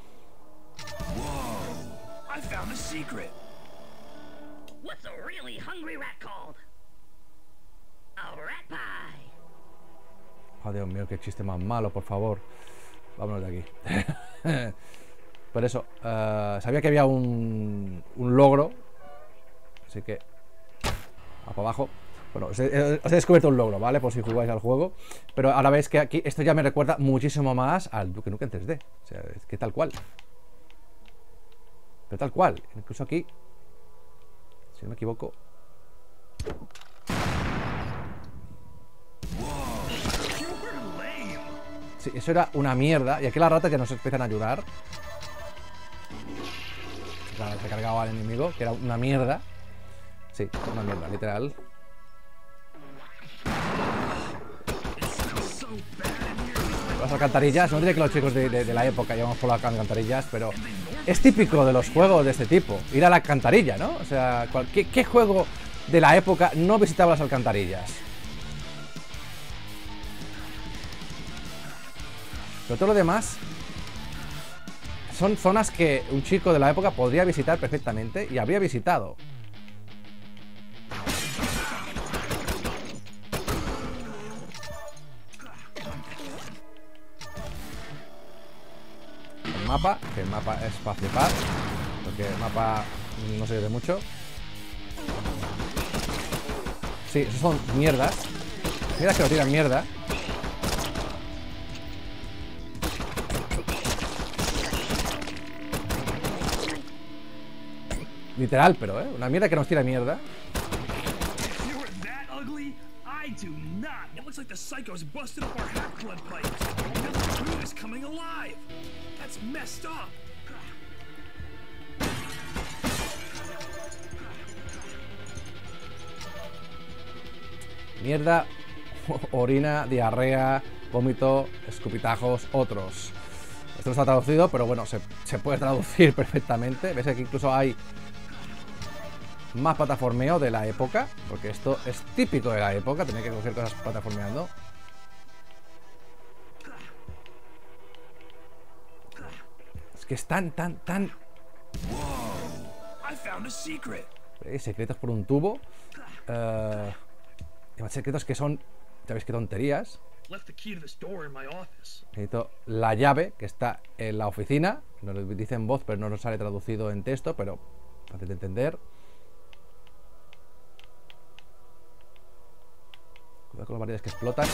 Wow, I found a secret. What's a really hungry rat called? A rat pie. Oh, Dios mío, qué chiste más malo, por favor. Vámonos de aquí. Por eso, uh, sabía que había un, un logro. Así que a para abajo. Bueno, os he, os he descubierto un logro, ¿vale? Por si jugáis al juego. Pero ahora veis que aquí esto ya me recuerda muchísimo más al Duke Nukem en tres D. O sea, es que tal cual. Pero tal cual. Incluso aquí, si no me equivoco. Sí, eso era una mierda. Y aquí las ratas ya nos empiezan a ayudar. Claro, se cargaba al enemigo, que era una mierda. Sí, una mierda, literal. Las alcantarillas, no diré que los chicos de, de, de la época llevamos por las alcantarillas, pero es típico de los juegos de este tipo, ir a la alcantarilla, ¿no? O sea, ¿qué, qué juego de la época no visitaba las alcantarillas? Pero todo lo demás son zonas que un chico de la época podría visitar perfectamente y habría visitado. El mapa, que el mapa es para flipar, porque el mapa no sirve de mucho. Sí, esos son mierdas. Mierdas que no tiran mierda. Literal, pero, ¿eh? Una mierda que nos tira mierda. Mierda, orina, diarrea, vómito, escupitajos, otros. Esto no está traducido, pero bueno, se, se puede traducir perfectamente. Ves que aquí incluso hay más plataformeo de la época, porque esto es típico de la época, tener que coger cosas plataformeando. Es que es tan, tan, tan... Wow, I found a secret. ¿Veis? Secretos por un tubo. Uh, secretos que son... ¿Sabéis qué tonterías? Necesito la llave que está en la oficina. Nos lo dice en voz, pero no nos sale traducido en texto, pero fácil de entender. Cuidado con los barriles que explotan.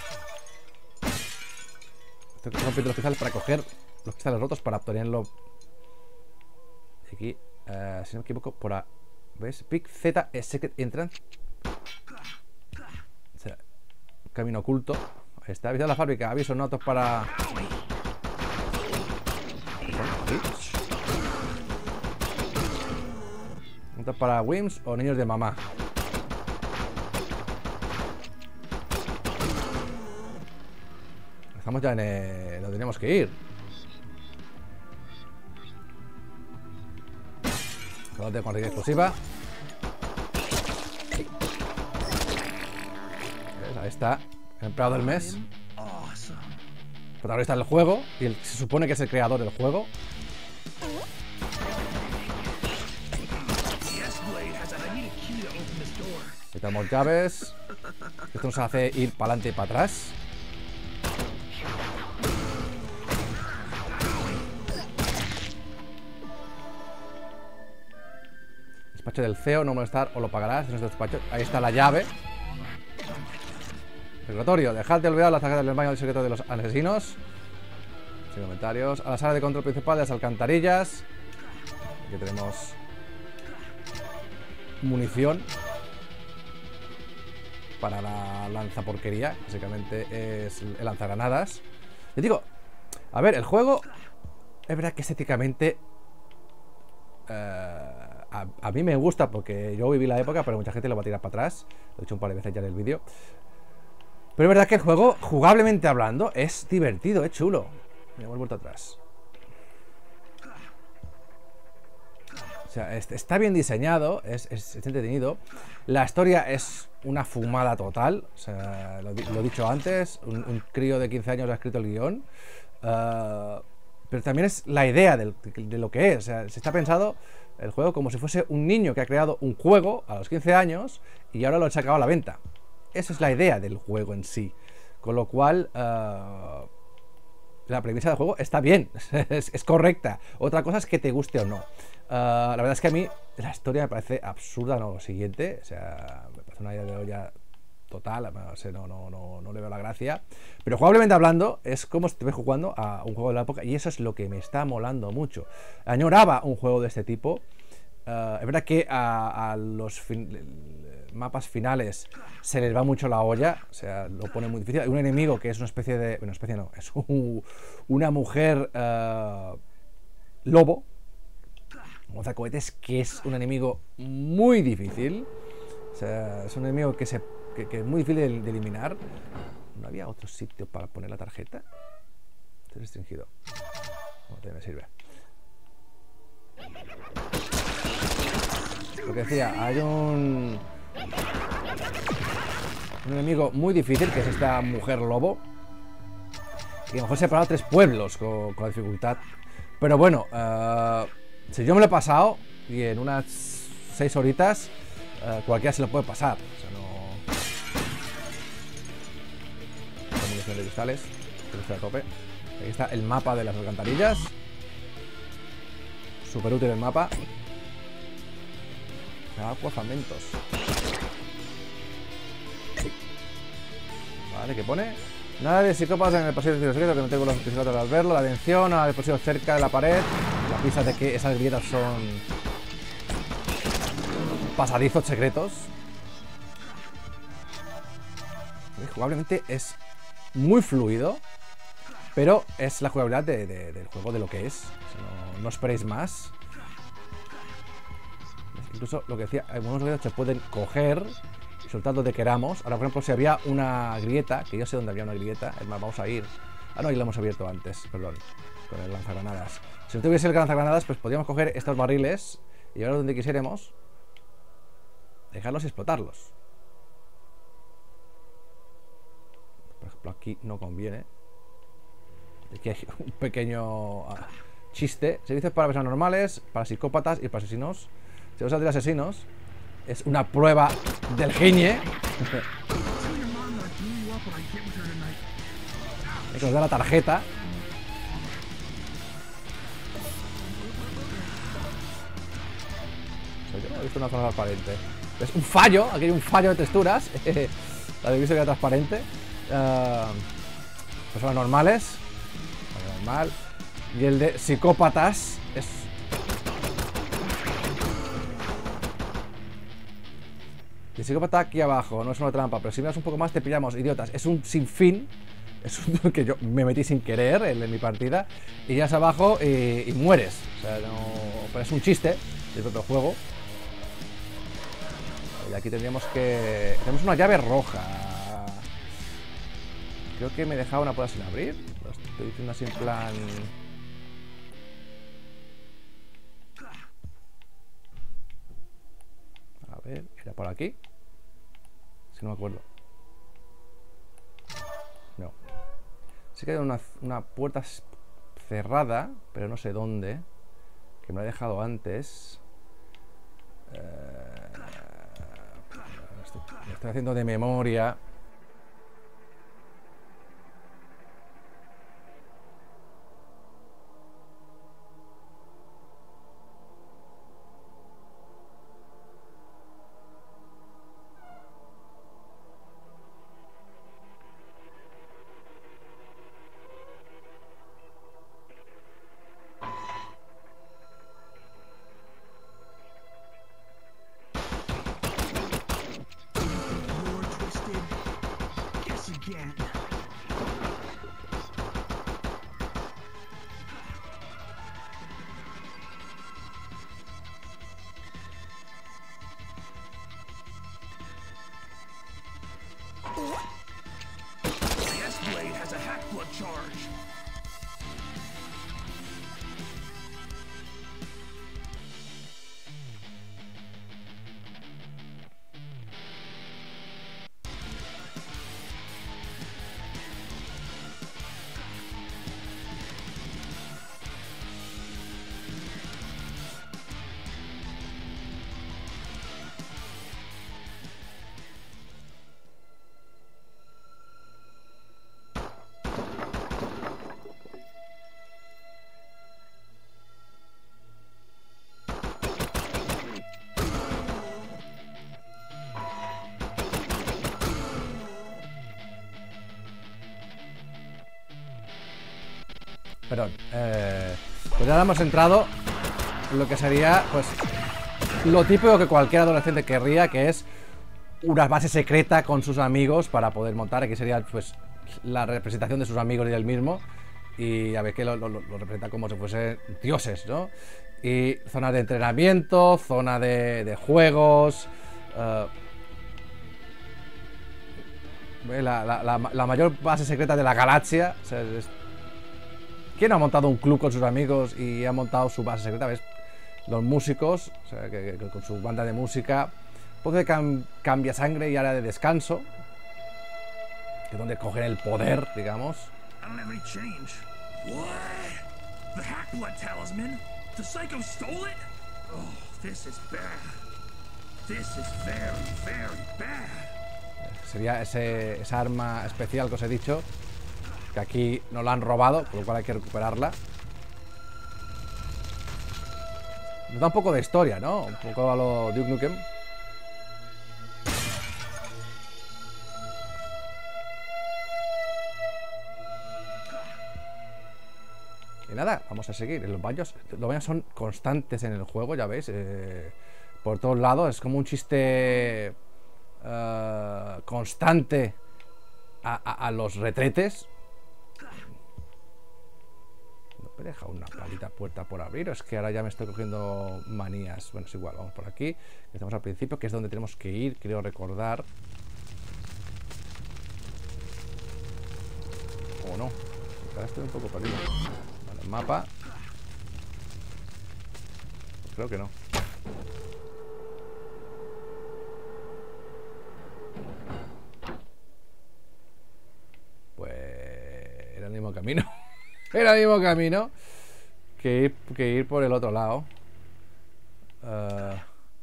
Estoy rompiendo los cristales para coger los cristales rotos para obtenerlo. Y aquí, uh, si no me equivoco, por a... ¿Ves? Big Z es Secret Entrance. O sea, camino oculto. Ahí está, aviso a la fábrica. Aviso, notos para... Notos para Wims o niños de mamá. Estamos ya en el... no tenemos que ir. Solo tengo con explosiva. Ahí está, el empleado del mes. Protagonista del juego. Y el, se supone que es el creador del juego. Quitamos llaves. Esto nos hace ir para adelante y para atrás. Despacho del C E O, no molestar o lo pagarás. En este despacho. Ahí está la llave. Recordatorio, dejad de olvidar las tarjetas del baño del secreto de los asesinos. Sin comentarios. A la sala de control principal de las alcantarillas. Aquí tenemos munición para la lanzaporquería. Básicamente es el lanzagranadas. Les digo, a ver, el juego es verdad que estéticamente uh, a, a mí me gusta porque yo viví la época, pero mucha gente lo va a tirar para atrás. Lo he dicho un par de veces ya en el vídeo. Pero es verdad que el juego, jugablemente hablando, es divertido, es chulo. Me hemos vuelto atrás. O sea, es, está bien diseñado, es, es, es entretenido. La historia es una fumada total. O sea, lo, lo he dicho antes, un, un crío de quince años ha escrito el guión. Uh, pero también es la idea de, de lo que es. O sea, se está pensado el juego como si fuese un niño que ha creado un juego a los quince años y ahora lo ha sacado a la venta. Esa es la idea del juego en sí. Con lo cual, uh, la premisa del juego está bien, es, es correcta. Otra cosa es que te guste o no. Uh, la verdad es que a mí la historia me parece absurda, no lo siguiente. O sea, me parece una idea de olla total. No sé, no, no, no, no le veo la gracia. Pero jugablemente hablando, es como si te ves jugando a un juego de la época. Y eso es lo que me está molando mucho. Añoraba un juego de este tipo. Uh, es verdad que a, a los fin mapas finales se les va mucho la olla, o sea, lo pone muy difícil. Hay un enemigo que es una especie de... Bueno, especie no, es un, una mujer uh, lobo, lanzacohetes, que es un enemigo muy difícil. O sea, es un enemigo que, se, que, que es muy difícil de, de eliminar. ¿No había otro sitio para poner la tarjeta? Estoy restringido. No, te me sirve. Lo que decía, hay un... un enemigo muy difícil, que es esta mujer lobo. Y a lo mejor se ha parado tres pueblos con, con la dificultad. Pero bueno, uh, si yo me lo he pasado, y en unas seis horitas, uh, cualquiera se lo puede pasar. O sea, no... munición de cristales, que está a tope. Aquí está el mapa de las alcantarillas. Súper útil el mapa. Acuazamentos. Vale, ¿qué pone? Nada de psicópatas en el pasillo de secreto, que no tengo los psicópatas al verlo. La atención a dispositivos cerca de la pared. La pista de que esas grietas son pasadizos secretos. Jugablemente es muy fluido, pero es la jugabilidad de, de, del juego de lo que es. O sea, no, no esperéis más. Incluso lo que decía, algunos objetos se pueden coger y soltar donde queramos. Ahora, por ejemplo, si había una grieta, que yo sé dónde había una grieta, es más, vamos a ir. Ah, no, y la hemos abierto antes, perdón, con el lanzagranadas. Si no tuviese el lanzagranadas, pues podríamos coger estos barriles y llevarlos donde quisiéramos, dejarlos y explotarlos. Por ejemplo, aquí no conviene. Aquí hay un pequeño uh, chiste. Servicios para personas normales, para psicópatas y para asesinos. Si vas a tirar asesinos, es una prueba del giñe. Hay que nos da la tarjeta. Yo no he visto una zona transparente. Es un fallo, aquí hay un fallo de texturas. La de visto que era transparente. Uh, personas normales. Normal. Y el de psicópatas es... El psicópata aquí abajo, no es una trampa, pero si miras un poco más te pillamos, idiotas. Es un sinfín. Es un que yo me metí sin querer en, en mi partida. Y ya abajo y, y mueres. O sea, no... Pero es un chiste del propio juego. Y aquí tendríamos que... Tenemos una llave roja. Creo que me he dejado una puerta sin abrir. Lo estoy diciendo así en plan... A ver, ¿era por aquí? Si no me acuerdo. No. Sí que hay una, una puerta cerrada, pero no sé dónde. Que me la he dejado antes. Eh, estoy, me estoy haciendo de memoria. Perdón. Eh, pues ahora hemos entrado en lo que sería, pues, lo típico que cualquier adolescente querría, que es una base secreta con sus amigos para poder montar. Aquí sería, pues, la representación de sus amigos y del mismo. Y a ver que lo, lo, lo representa como si fuesen dioses, ¿no? Y zona de entrenamiento, zona de, de juegos. Uh, la, la, la, la mayor base secreta de la galaxia. O sea, es, ¿quién ha montado un club con sus amigos y ha montado su base secreta? ¿Ves? Los músicos, o sea, que, que con su banda de música. Pozo de cam cambia sangre y área de descanso, que es donde cogen el poder, digamos. I don't have any change. What? The Hack Blood Talisman? The Psycho stole it? Oh, this is bad. This is very, very bad. Sería ese, esa arma especial que os he dicho, que aquí nos la han robado, por lo cual hay que recuperarla. Nos da un poco de historia, ¿no? Un poco a lo Duke Nukem. Y nada, vamos a seguir. Los baños, los baños son constantes en el juego, ya veis. Eh, por todos lados, es como un chiste uh, constante a, a, a los retretes. Me he dejado una maldita puerta por abrir, o es que ahora ya me estoy cogiendo manías. Bueno, es igual, vamos por aquí. Estamos al principio, que es donde tenemos que ir, creo recordar. O no, ahora estoy un poco perdido. Vale, mapa. Creo que no. Pues era el mismo camino. Era el mismo camino que ir, que ir por el otro lado. Uh,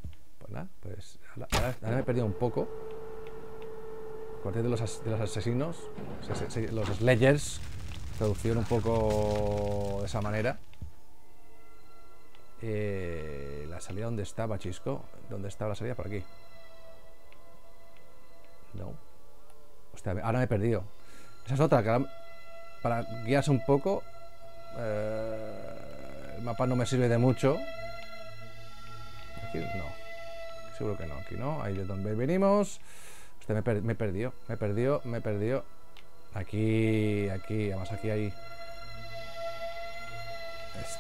Hola, pues ahora, ahora me he perdido un poco. Cuartel de los, as, de los asesinos, los Slayers, traducción un poco de esa manera. Eh, la salida, ¿dónde estaba, Chisco? ¿Dónde estaba la salida? Por aquí. No. Hostia, ahora me he perdido. Esa es otra, que ahora, para guiarse un poco, eh, el mapa no me sirve de mucho. Aquí no. Seguro que no. Aquí no. Ahí de donde venimos. Hostia, me, per me he perdido. Me he perdido. Me he perdido. Aquí, aquí. Además, aquí hay. Es...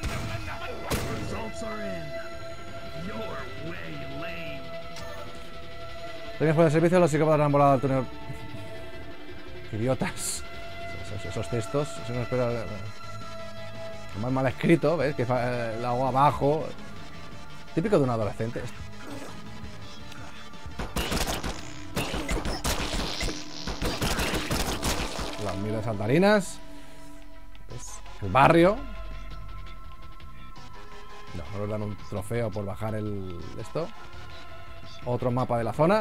Premios por el servicio, los psicópatas han volado al túnel. Idiotas. Esos, esos textos. Si no espera. Más mal escrito, ¿ves? Que el agua abajo. Típico de un adolescente. Las miles saltarinas. ¿Ves? El barrio. No, no nos dan un trofeo por bajar el esto. Otro mapa de la zona.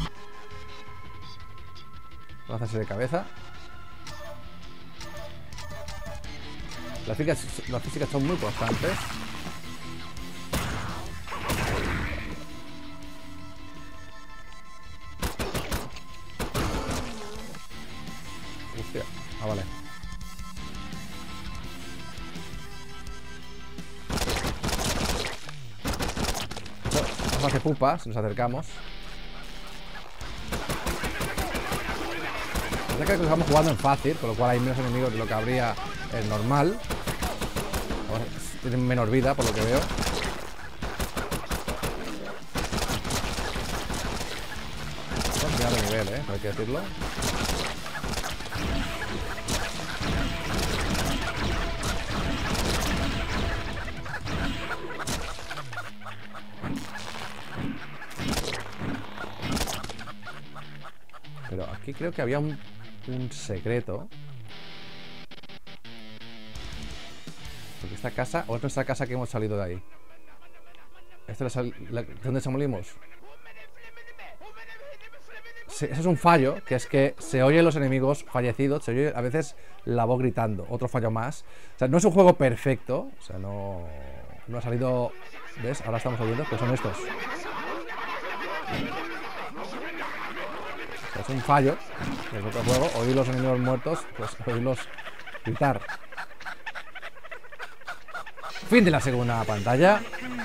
Vamos a hacerse de cabeza. Las físicas, las físicas son muy constantes. Hostia. Ah, vale. Nos hace pupa si nos acercamos. Ya que estamos jugando en fácil, con lo cual hay menos enemigos de lo que habría en normal. Tienen menos vida, por lo que veo. Vamos a tirar de nivel, eh, hay que decirlo. Pero aquí creo que había un, un secreto. Porque esta casa, o es nuestra casa que hemos salido de ahí. ¿Esto es la, ¿dónde salimos? Ese es un fallo, que es que se oyen los enemigos fallecidos, se oye a veces la voz gritando. Otro fallo más. O sea, no es un juego perfecto. O sea, no, no ha salido... ¿Ves? Ahora estamos oyendo, pues son estos. O sea, es un fallo del otro juego. Oír los enemigos muertos, pues oírlos gritar. Fin de la segunda pantalla.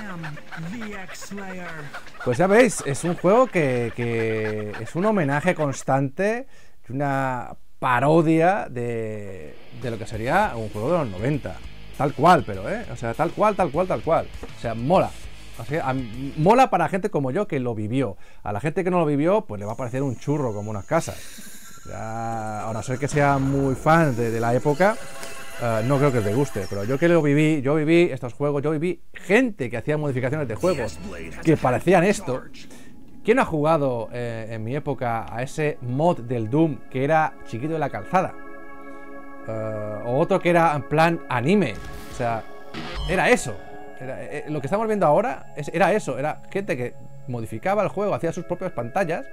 Pues ya veis, es un juego que, que es un homenaje constante, una parodia de, de lo que sería un juego de los noventa. Tal cual, pero, ¿eh? O sea, tal cual, tal cual, tal cual. O sea, mola. O sea, a, mola para gente como yo que lo vivió. A la gente que no lo vivió, pues le va a parecer un churro como unas casas. Ya, ahora, soy que sea muy fan de, de la época. Uh, no creo que te guste, pero yo que lo viví, yo viví estos juegos, yo viví gente que hacía modificaciones de juegos que parecían esto. ¿Quién ha jugado eh, en mi época a ese mod del Doom que era chiquito de la calzada? Uh, o otro que era en plan anime. O sea, era eso. Era, eh, lo que estamos viendo ahora es, era eso. Era gente que modificaba el juego, hacía sus propias pantallas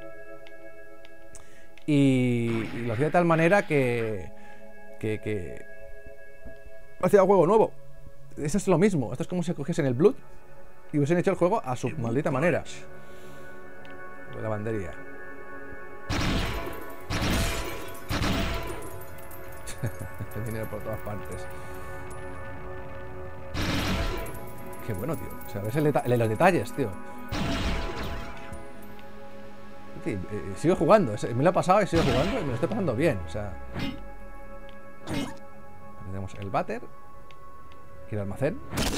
y, y lo hacía de tal manera que... que, que hacía juego nuevo. Eso es lo mismo. Esto es como si cogiesen el Blood y hubiesen hecho el juego a su maldita manera. La bandería. El dinero por todas partes. Qué bueno, tío. O sea, ves el deta los detalles, tío. Sí, eh, sigo jugando. Me lo he pasado y sigo jugando y me lo estoy pasando bien. O sea... Tenemos el váter y el almacén.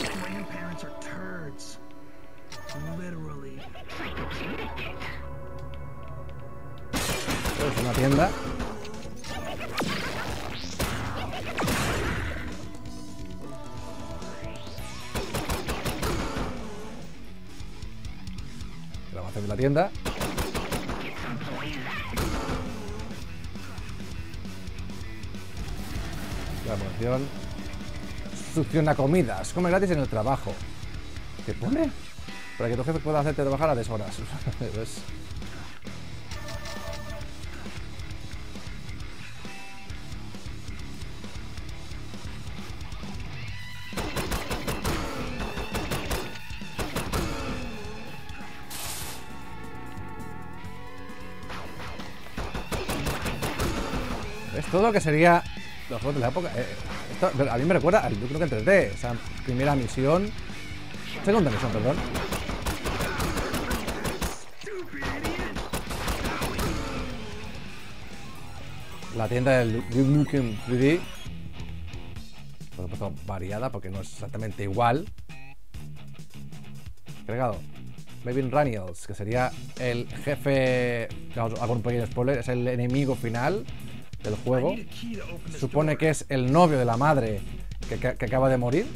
Es una tienda. El almacén de la tienda. La munición. Succiona comidas. Come gratis en el trabajo. ¿Qué pone? para que tu jefe pueda hacerte trabajar a deshoras. ¿Ves? Es todo lo que sería los juegos de la época. Eh, esto a mí me recuerda al, yo creo que en tres D, esa primera misión, segunda misión, perdón. La tienda del Duke Nukem tres D, por supuesto variada porque no es exactamente igual. Agregado Mavin Raniels, que sería el jefe, hago un pequeño spoiler, es el enemigo final del juego. Se supone que es el novio de la madre que, que, que acaba de morir.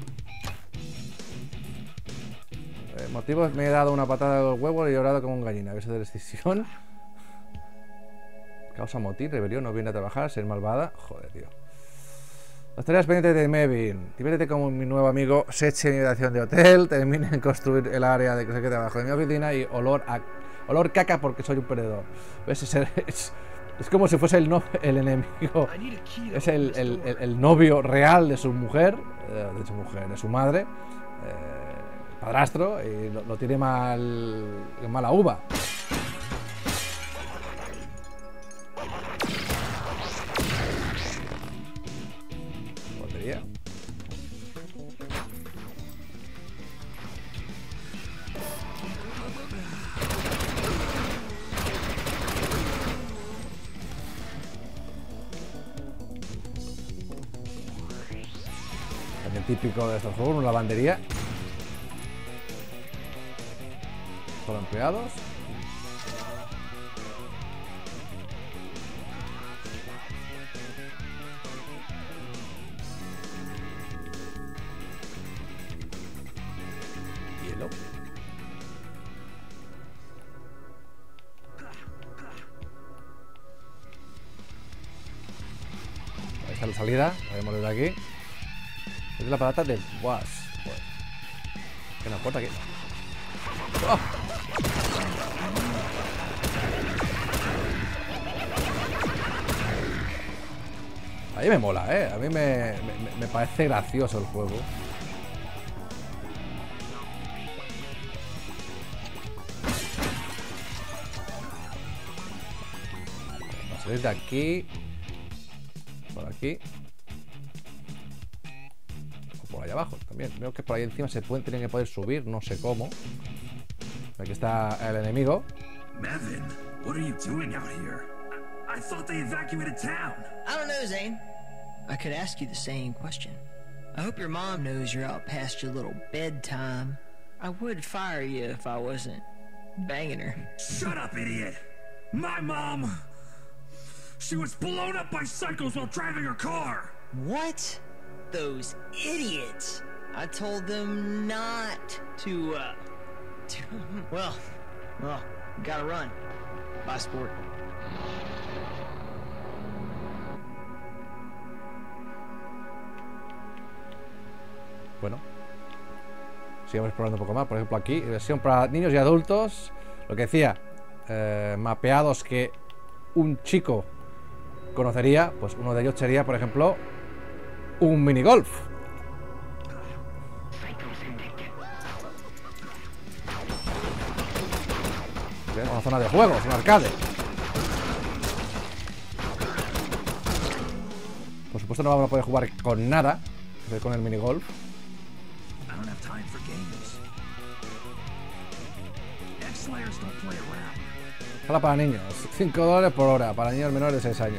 Eh, motivos: me he dado una patada al huevo y he llorado como un gallina. Aviso de decisión. Causa motín, rebelión, no viene a trabajar, ser malvada. Joder, tío. Las tareas pendientes de Mavin. Diviértete como mi nuevo amigo Seche en habitación de hotel. Termine en construir el área de que se quede abajo de mi oficina y olor a olor caca porque soy un perdedor. ¿Ves? Es, es, es como si fuese el, no, el enemigo. Es el, el, el, el novio real de su mujer, de su mujer, de su madre, eh, padrastro, y lo, lo tiene mal, en mala uva. Batería. También típico de estos juegos, una lavandería. Solo empleados. Hielo. Ahí está la salida, la vemos desde aquí. Es la patata de Was. ¿Qué nos corta aquí? ¡Oh! A mí me mola, ¿eh? A mí me, me, me parece gracioso el juego. Vamos a salir de aquí. Por aquí. Por ahí abajo también. Veo que por ahí encima se pueden, tienen que poder subir, no sé cómo. Aquí está el enemigo. Mavin, what are you doing out here? I, I thought they evacuated town. I don't know, Zane. I could ask you the same question. I hope your mom knows you're out past your little bedtime. I would fire you if I wasn't banging her. Shut up, idiot! My mom... She was blown up by psychos while driving her car! What? Those idiots! I told them not to, uh... to... Well, well, gotta run. Bye, sport. Bueno, sigamos explorando un poco más. Por ejemplo, aquí, versión para niños y adultos. Lo que decía, eh, mapeados que un chico conocería. Pues uno de ellos sería, por ejemplo, un minigolf. Una zona de juegos, un arcade. Por supuesto no vamos a poder jugar con nada, con el minigolf. Sala para niños, cinco dólares por hora, para niños menores de seis años.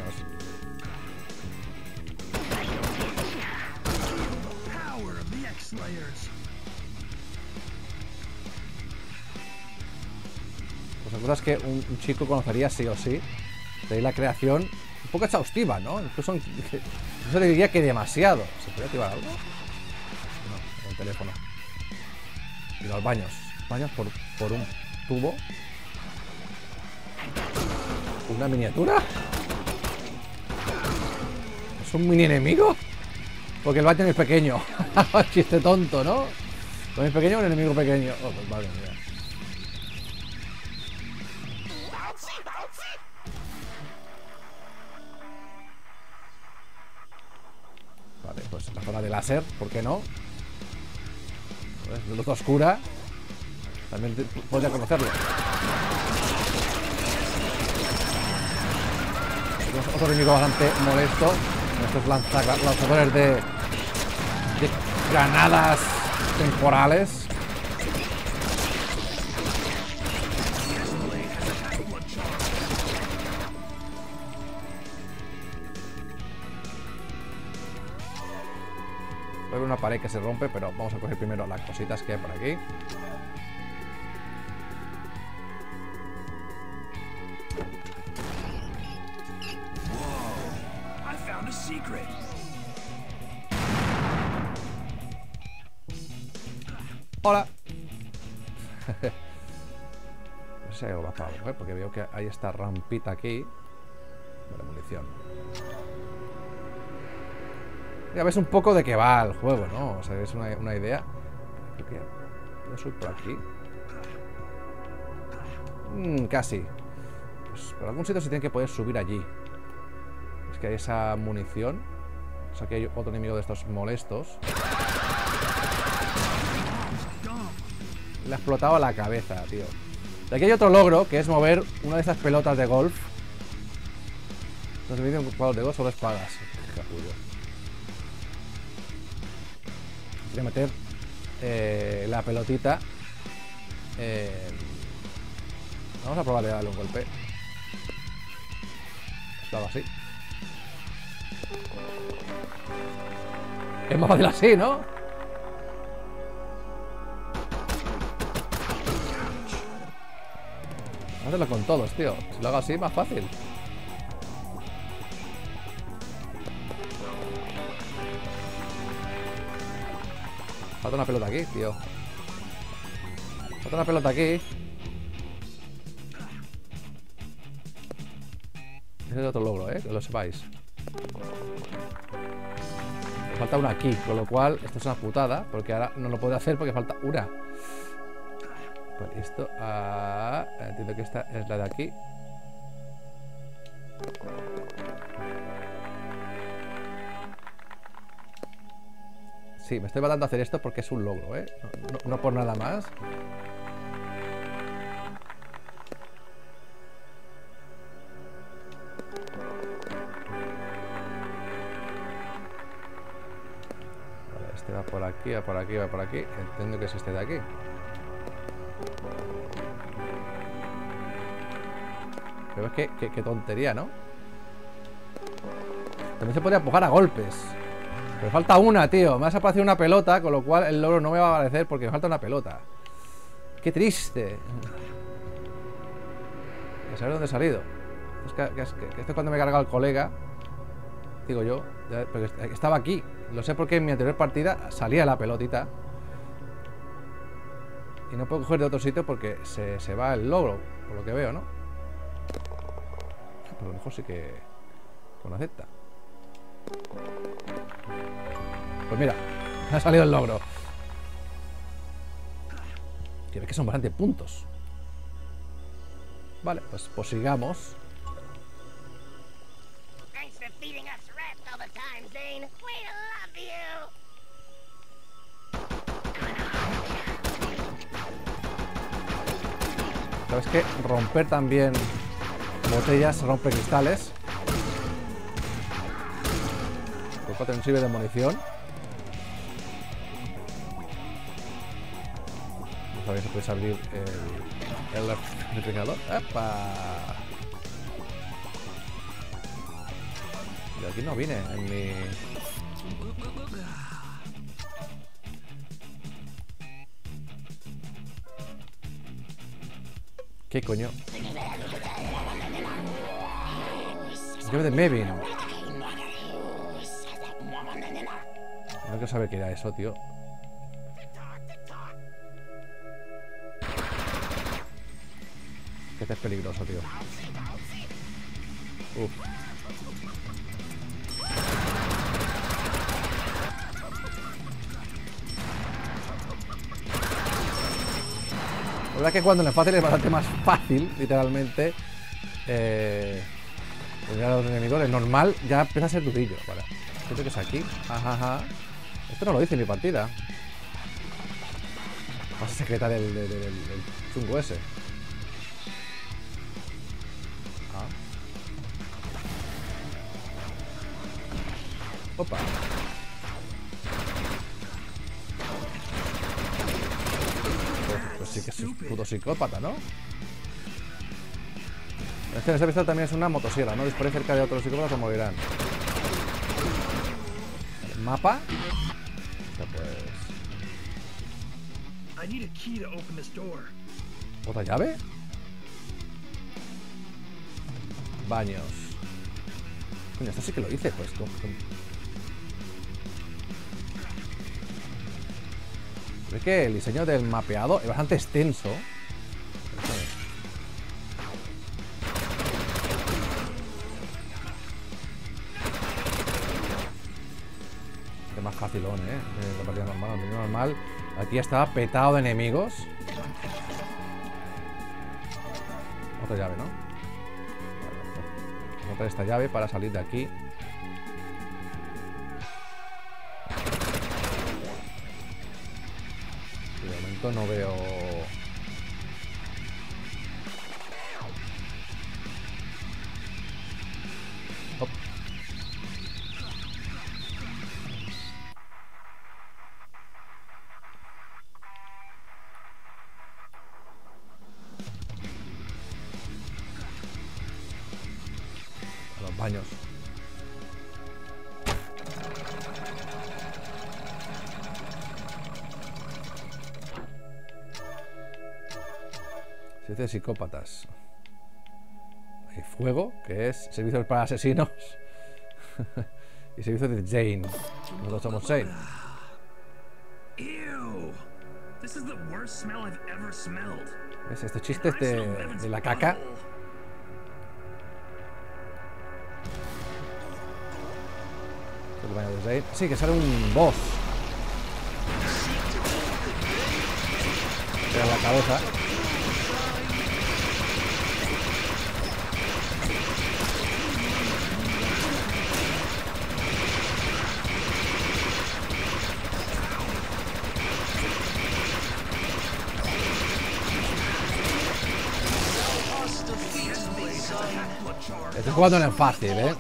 Pues cosas que un, un chico conocería sí o sí. De ahí la creación un poco exhaustiva, ¿no? Incluso, incluso le diría que demasiado. ¿Se puede activar algo? No, el teléfono. Y los baños. Baños por, por un tubo. ¿Una miniatura? ¿Es un mini enemigo? Porque el baño es pequeño. Chiste tonto, ¿no? ¿Con el pequeño o el enemigo pequeño? Oh, pues madre mía. Vale, pues la zona de láser, ¿por qué no? Es luz oscura. También podría conocerlo. Otro enemigo bastante molesto. Estos lanza, lanzadores de, de granadas temporales. Voy a ver una pared que se rompe, pero vamos a coger primero las cositas que hay por aquí. Hola. No sé si hay algo más para ver, porque veo que hay esta rampita aquí. Vale, munición. Ya ves un poco de qué va el juego, ¿no? O sea, es una, una idea. Creo que voy a subir por aquí. Mm, casi. Pues por algún sitio se tiene que poder subir allí. Es que hay esa munición. O sea, que hay otro enemigo de estos molestos. Le ha explotado la cabeza, tío. Y aquí hay otro logro, que es mover una de esas pelotas de golf. No se me dicen jugadores de golf, solo es pagas. Capullo. Voy a meter eh, la pelotita. Eh, vamos a probar de darle un golpe. Lo hago así. Es más fácil así, ¿no? Hazlo con todos, tío. Si lo hago así, más fácil. Falta una pelota aquí, tío. Falta una pelota aquí. Ese es otro logro, eh, que lo sepáis. Me falta una aquí, con lo cual esto es una putada, porque ahora no lo puedo hacer porque falta una. Vale, esto, ah, entiendo que esta es la de aquí. Sí, me estoy matando a hacer esto porque es un logro, ¿eh? No, no, no por nada más. Vale, este va por aquí, va por aquí, va por aquí. Entiendo que es este de aquí. Pero es que, que, que tontería, ¿no? También se podría empujar a golpes. Pero falta una, tío. Me ha desaparecido una pelota, con lo cual el logro no me va a aparecer porque me falta una pelota. ¡Qué triste! A saber dónde he salido. Es que, que, que, que esto es cuando me he cargado al colega. Digo yo. Porque estaba aquí. Lo sé porque en mi anterior partida salía la pelotita. Y no puedo coger de otro sitio porque se, se va el logro. Por lo que veo, ¿no? A lo mejor sí que lo acepta. Pues mira, me ha salido el logro. Que ves que son bastantes puntos. Vale, pues, pues sigamos. Sabes que romper también botellas, rompe cristales. Por cuatro sirve de munición. Vamos a ver si puedes abrir el, el refrigerador. ¡Epa! Y aquí no vine en mi... ¿Qué coño? Lleve de Mevin. No quiero saber qué era eso, tío. Que este es peligroso, tío. Uf. verdad que cuando en el fácil es bastante más fácil, literalmente. Eh, a los enemigos, el normal ya empieza a ser durillo. Vale. Creo que es aquí. Ajá, ajá. Esto no lo hice en mi partida. Fase secreta del, del, del, del chungo ese. Ah. Opa. Pues, pues sí que es un puto psicópata, ¿no? En este episodio también es una motosierra, ¿no? Disparé cerca de otros psicópatas o morirán. ¿El mapa? Ya pues... I need a key to open this door. ¿Otra llave? Baños. Coño, esto sí que lo hice, pues. Con, con... Creo que el diseño del mapeado es bastante extenso. Es más facilón, ¿eh? De la partida normal. La partida normal. Aquí estaba petado de enemigos. Otra llave, ¿no? Vamos a traer esta llave para salir de aquí. De momento no veo... Hop. Los baños. Servicio de psicópatas. Hay fuego, que es servicios para asesinos. Y servicio de Jane. Nosotros somos Jane. Ew. This is the worst smell I've ever smelled. ¿Ves? Estos chistes de, de la caca. El baño de Jane. Sí, que sale un boss. Pero la cabeza. Estoy jugando en el fácil, ¿eh?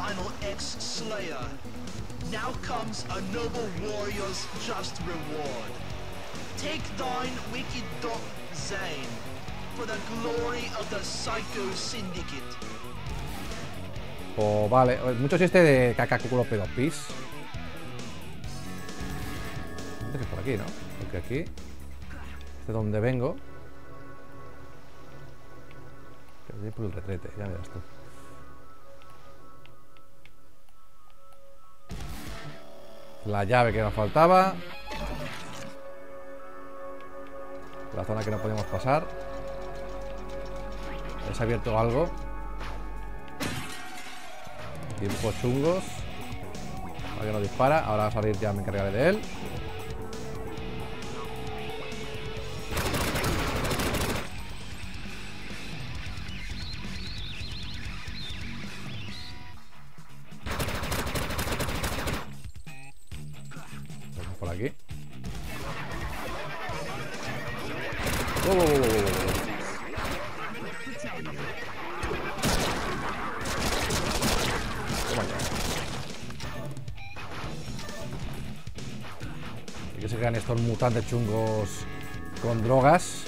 Now comes a noble warrior's just reward. Take thine wicked dog Zane for the glory of the Psycho Syndicate. Oh, vale, mucho chiste de caca, culo, pedo, pis. Es por aquí, ¿no? Porque aquí es de donde vengo. Voy por el retrete, ya verás tú. La llave que nos faltaba. La zona que no podíamos pasar. ¿Se ha abierto algo? Dibujos chungos. Ahora que no dispara. Ahora va a salir, ya me encargaré de él. Por aquí. Oh, oh, oh, oh. Toma ya. Y que se crean estos mutantes chungos con drogas.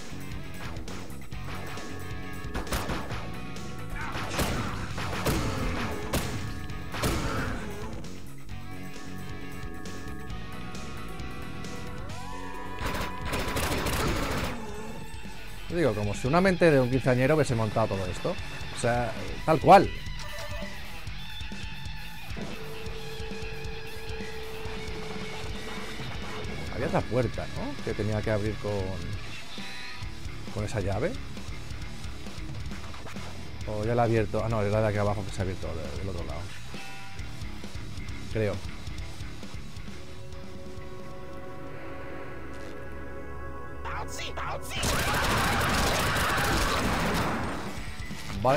Digo, como si una mente de un quinceañero hubiese montado todo esto. O sea, tal cual. Había otra puerta, ¿no? Que tenía que abrir con... con esa llave. O ya la he abierto. Ah, no, es la de aquí abajo que se ha abierto del otro lado. Creo. Bouncy, bouncy. Vale.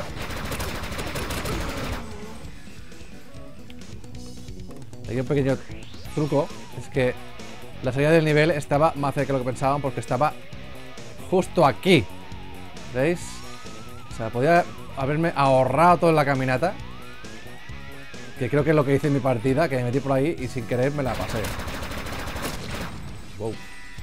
Hay un pequeño truco. Es que la salida del nivel estaba más cerca de lo que pensaban, porque estaba justo aquí. ¿Veis? O sea, podía haberme ahorrado toda la caminata, que creo que es lo que hice en mi partida, que me metí por ahí y sin querer me la pasé. Wow.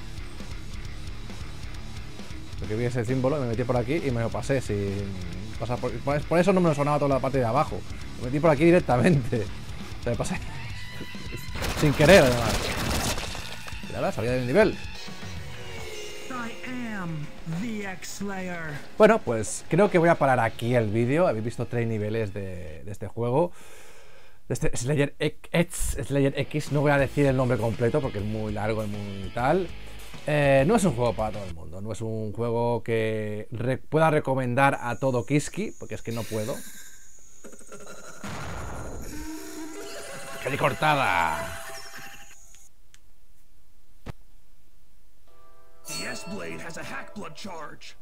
Porque vi ese símbolo, me metí por aquí y me lo pasé sin pasar por... Por eso no me sonaba toda la parte de abajo. Me metí por aquí directamente. O sea, me pasé sin querer, además. Y ahora salía del nivel. Bueno, pues creo que voy a parar aquí el vídeo. Habéis visto tres niveles de, de este juego, de este Slayer X, Slayer X. No voy a decir el nombre completo porque es muy largo y muy tal. Eh, no es un juego para todo el mundo. No es un juego que re pueda recomendar a todo Kiski, porque es que no puedo. ¡Calle cortada! The S-Blade has a hack blood charge.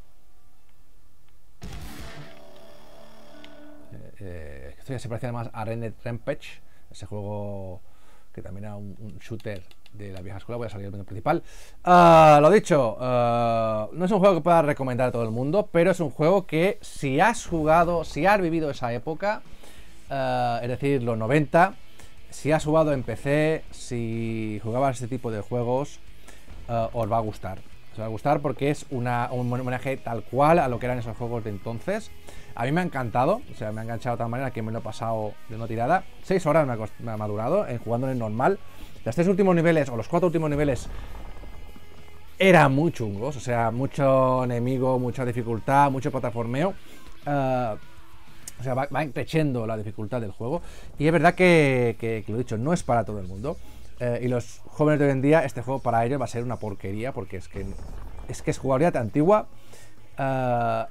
Eh, eh, esto ya se parece además a Red Dead Rampage, ese juego que también era un, un shooter de la vieja escuela. Voy a salir del menú principal. Uh, lo dicho, uh, no es un juego que pueda recomendar a todo el mundo, pero es un juego que si has jugado, si has vivido esa época, uh, es decir, los noventa, si has jugado en P C, si jugabas este tipo de juegos, uh, os va a gustar. Os va a gustar porque es una, un homenaje tal cual a lo que eran esos juegos de entonces. A mí me ha encantado, o sea, me ha enganchado de tal manera que me lo he pasado de una tirada. Seis horas me ha, me ha madurado en jugando en el normal. Los tres últimos niveles, o los cuatro últimos niveles, eran muy chungos. O sea, mucho enemigo, mucha dificultad, mucho plataformeo. Uh, o sea, va, va creciendo la dificultad del juego. Y es verdad que, que, que lo he dicho, no es para todo el mundo. Uh, y los jóvenes de hoy en día, este juego para ellos va a ser una porquería, porque es que es, que es jugabilidad antigua. Uh,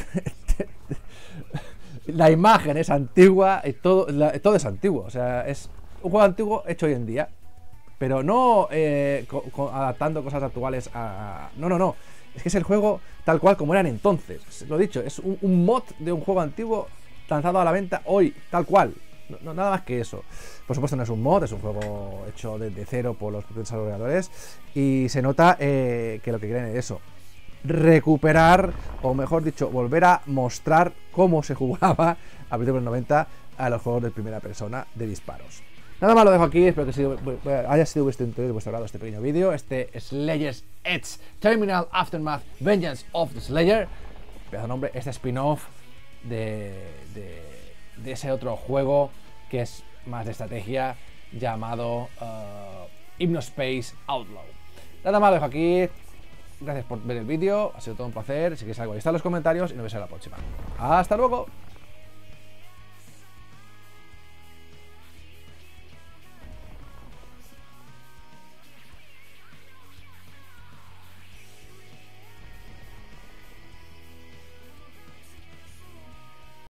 la imagen es antigua y todo, la, todo es antiguo. O sea, es un juego antiguo hecho hoy en día, pero no eh, co co adaptando cosas actuales a... No, no, no. Es que es el juego tal cual como eran entonces. Lo dicho, es un, un mod de un juego antiguo lanzado a la venta hoy, tal cual. No, no, nada más que eso. Por supuesto no es un mod, es un juego hecho desde cero por los propios desarrolladores. Y se nota eh, que lo que quieren es eso: recuperar, o mejor dicho, volver a mostrar cómo se jugaba a principios de los noventa a los juegos de primera persona de disparos. Nada más, lo dejo aquí. Espero que sido, haya sido vuestro interés, vuestro agrado este pequeño vídeo. Este Slayer's Edge Terminal Aftermath Vengeance of the Slayer. Pedazo nombre, este spin-off de, de, de ese otro juego que es más de estrategia llamado uh, Hypnospace Outlaw. Nada más, lo dejo aquí. Gracias por ver el vídeo, ha sido todo un placer. Si queréis algo, ahí están los comentarios y nos vemos en la próxima. ¡Hasta luego!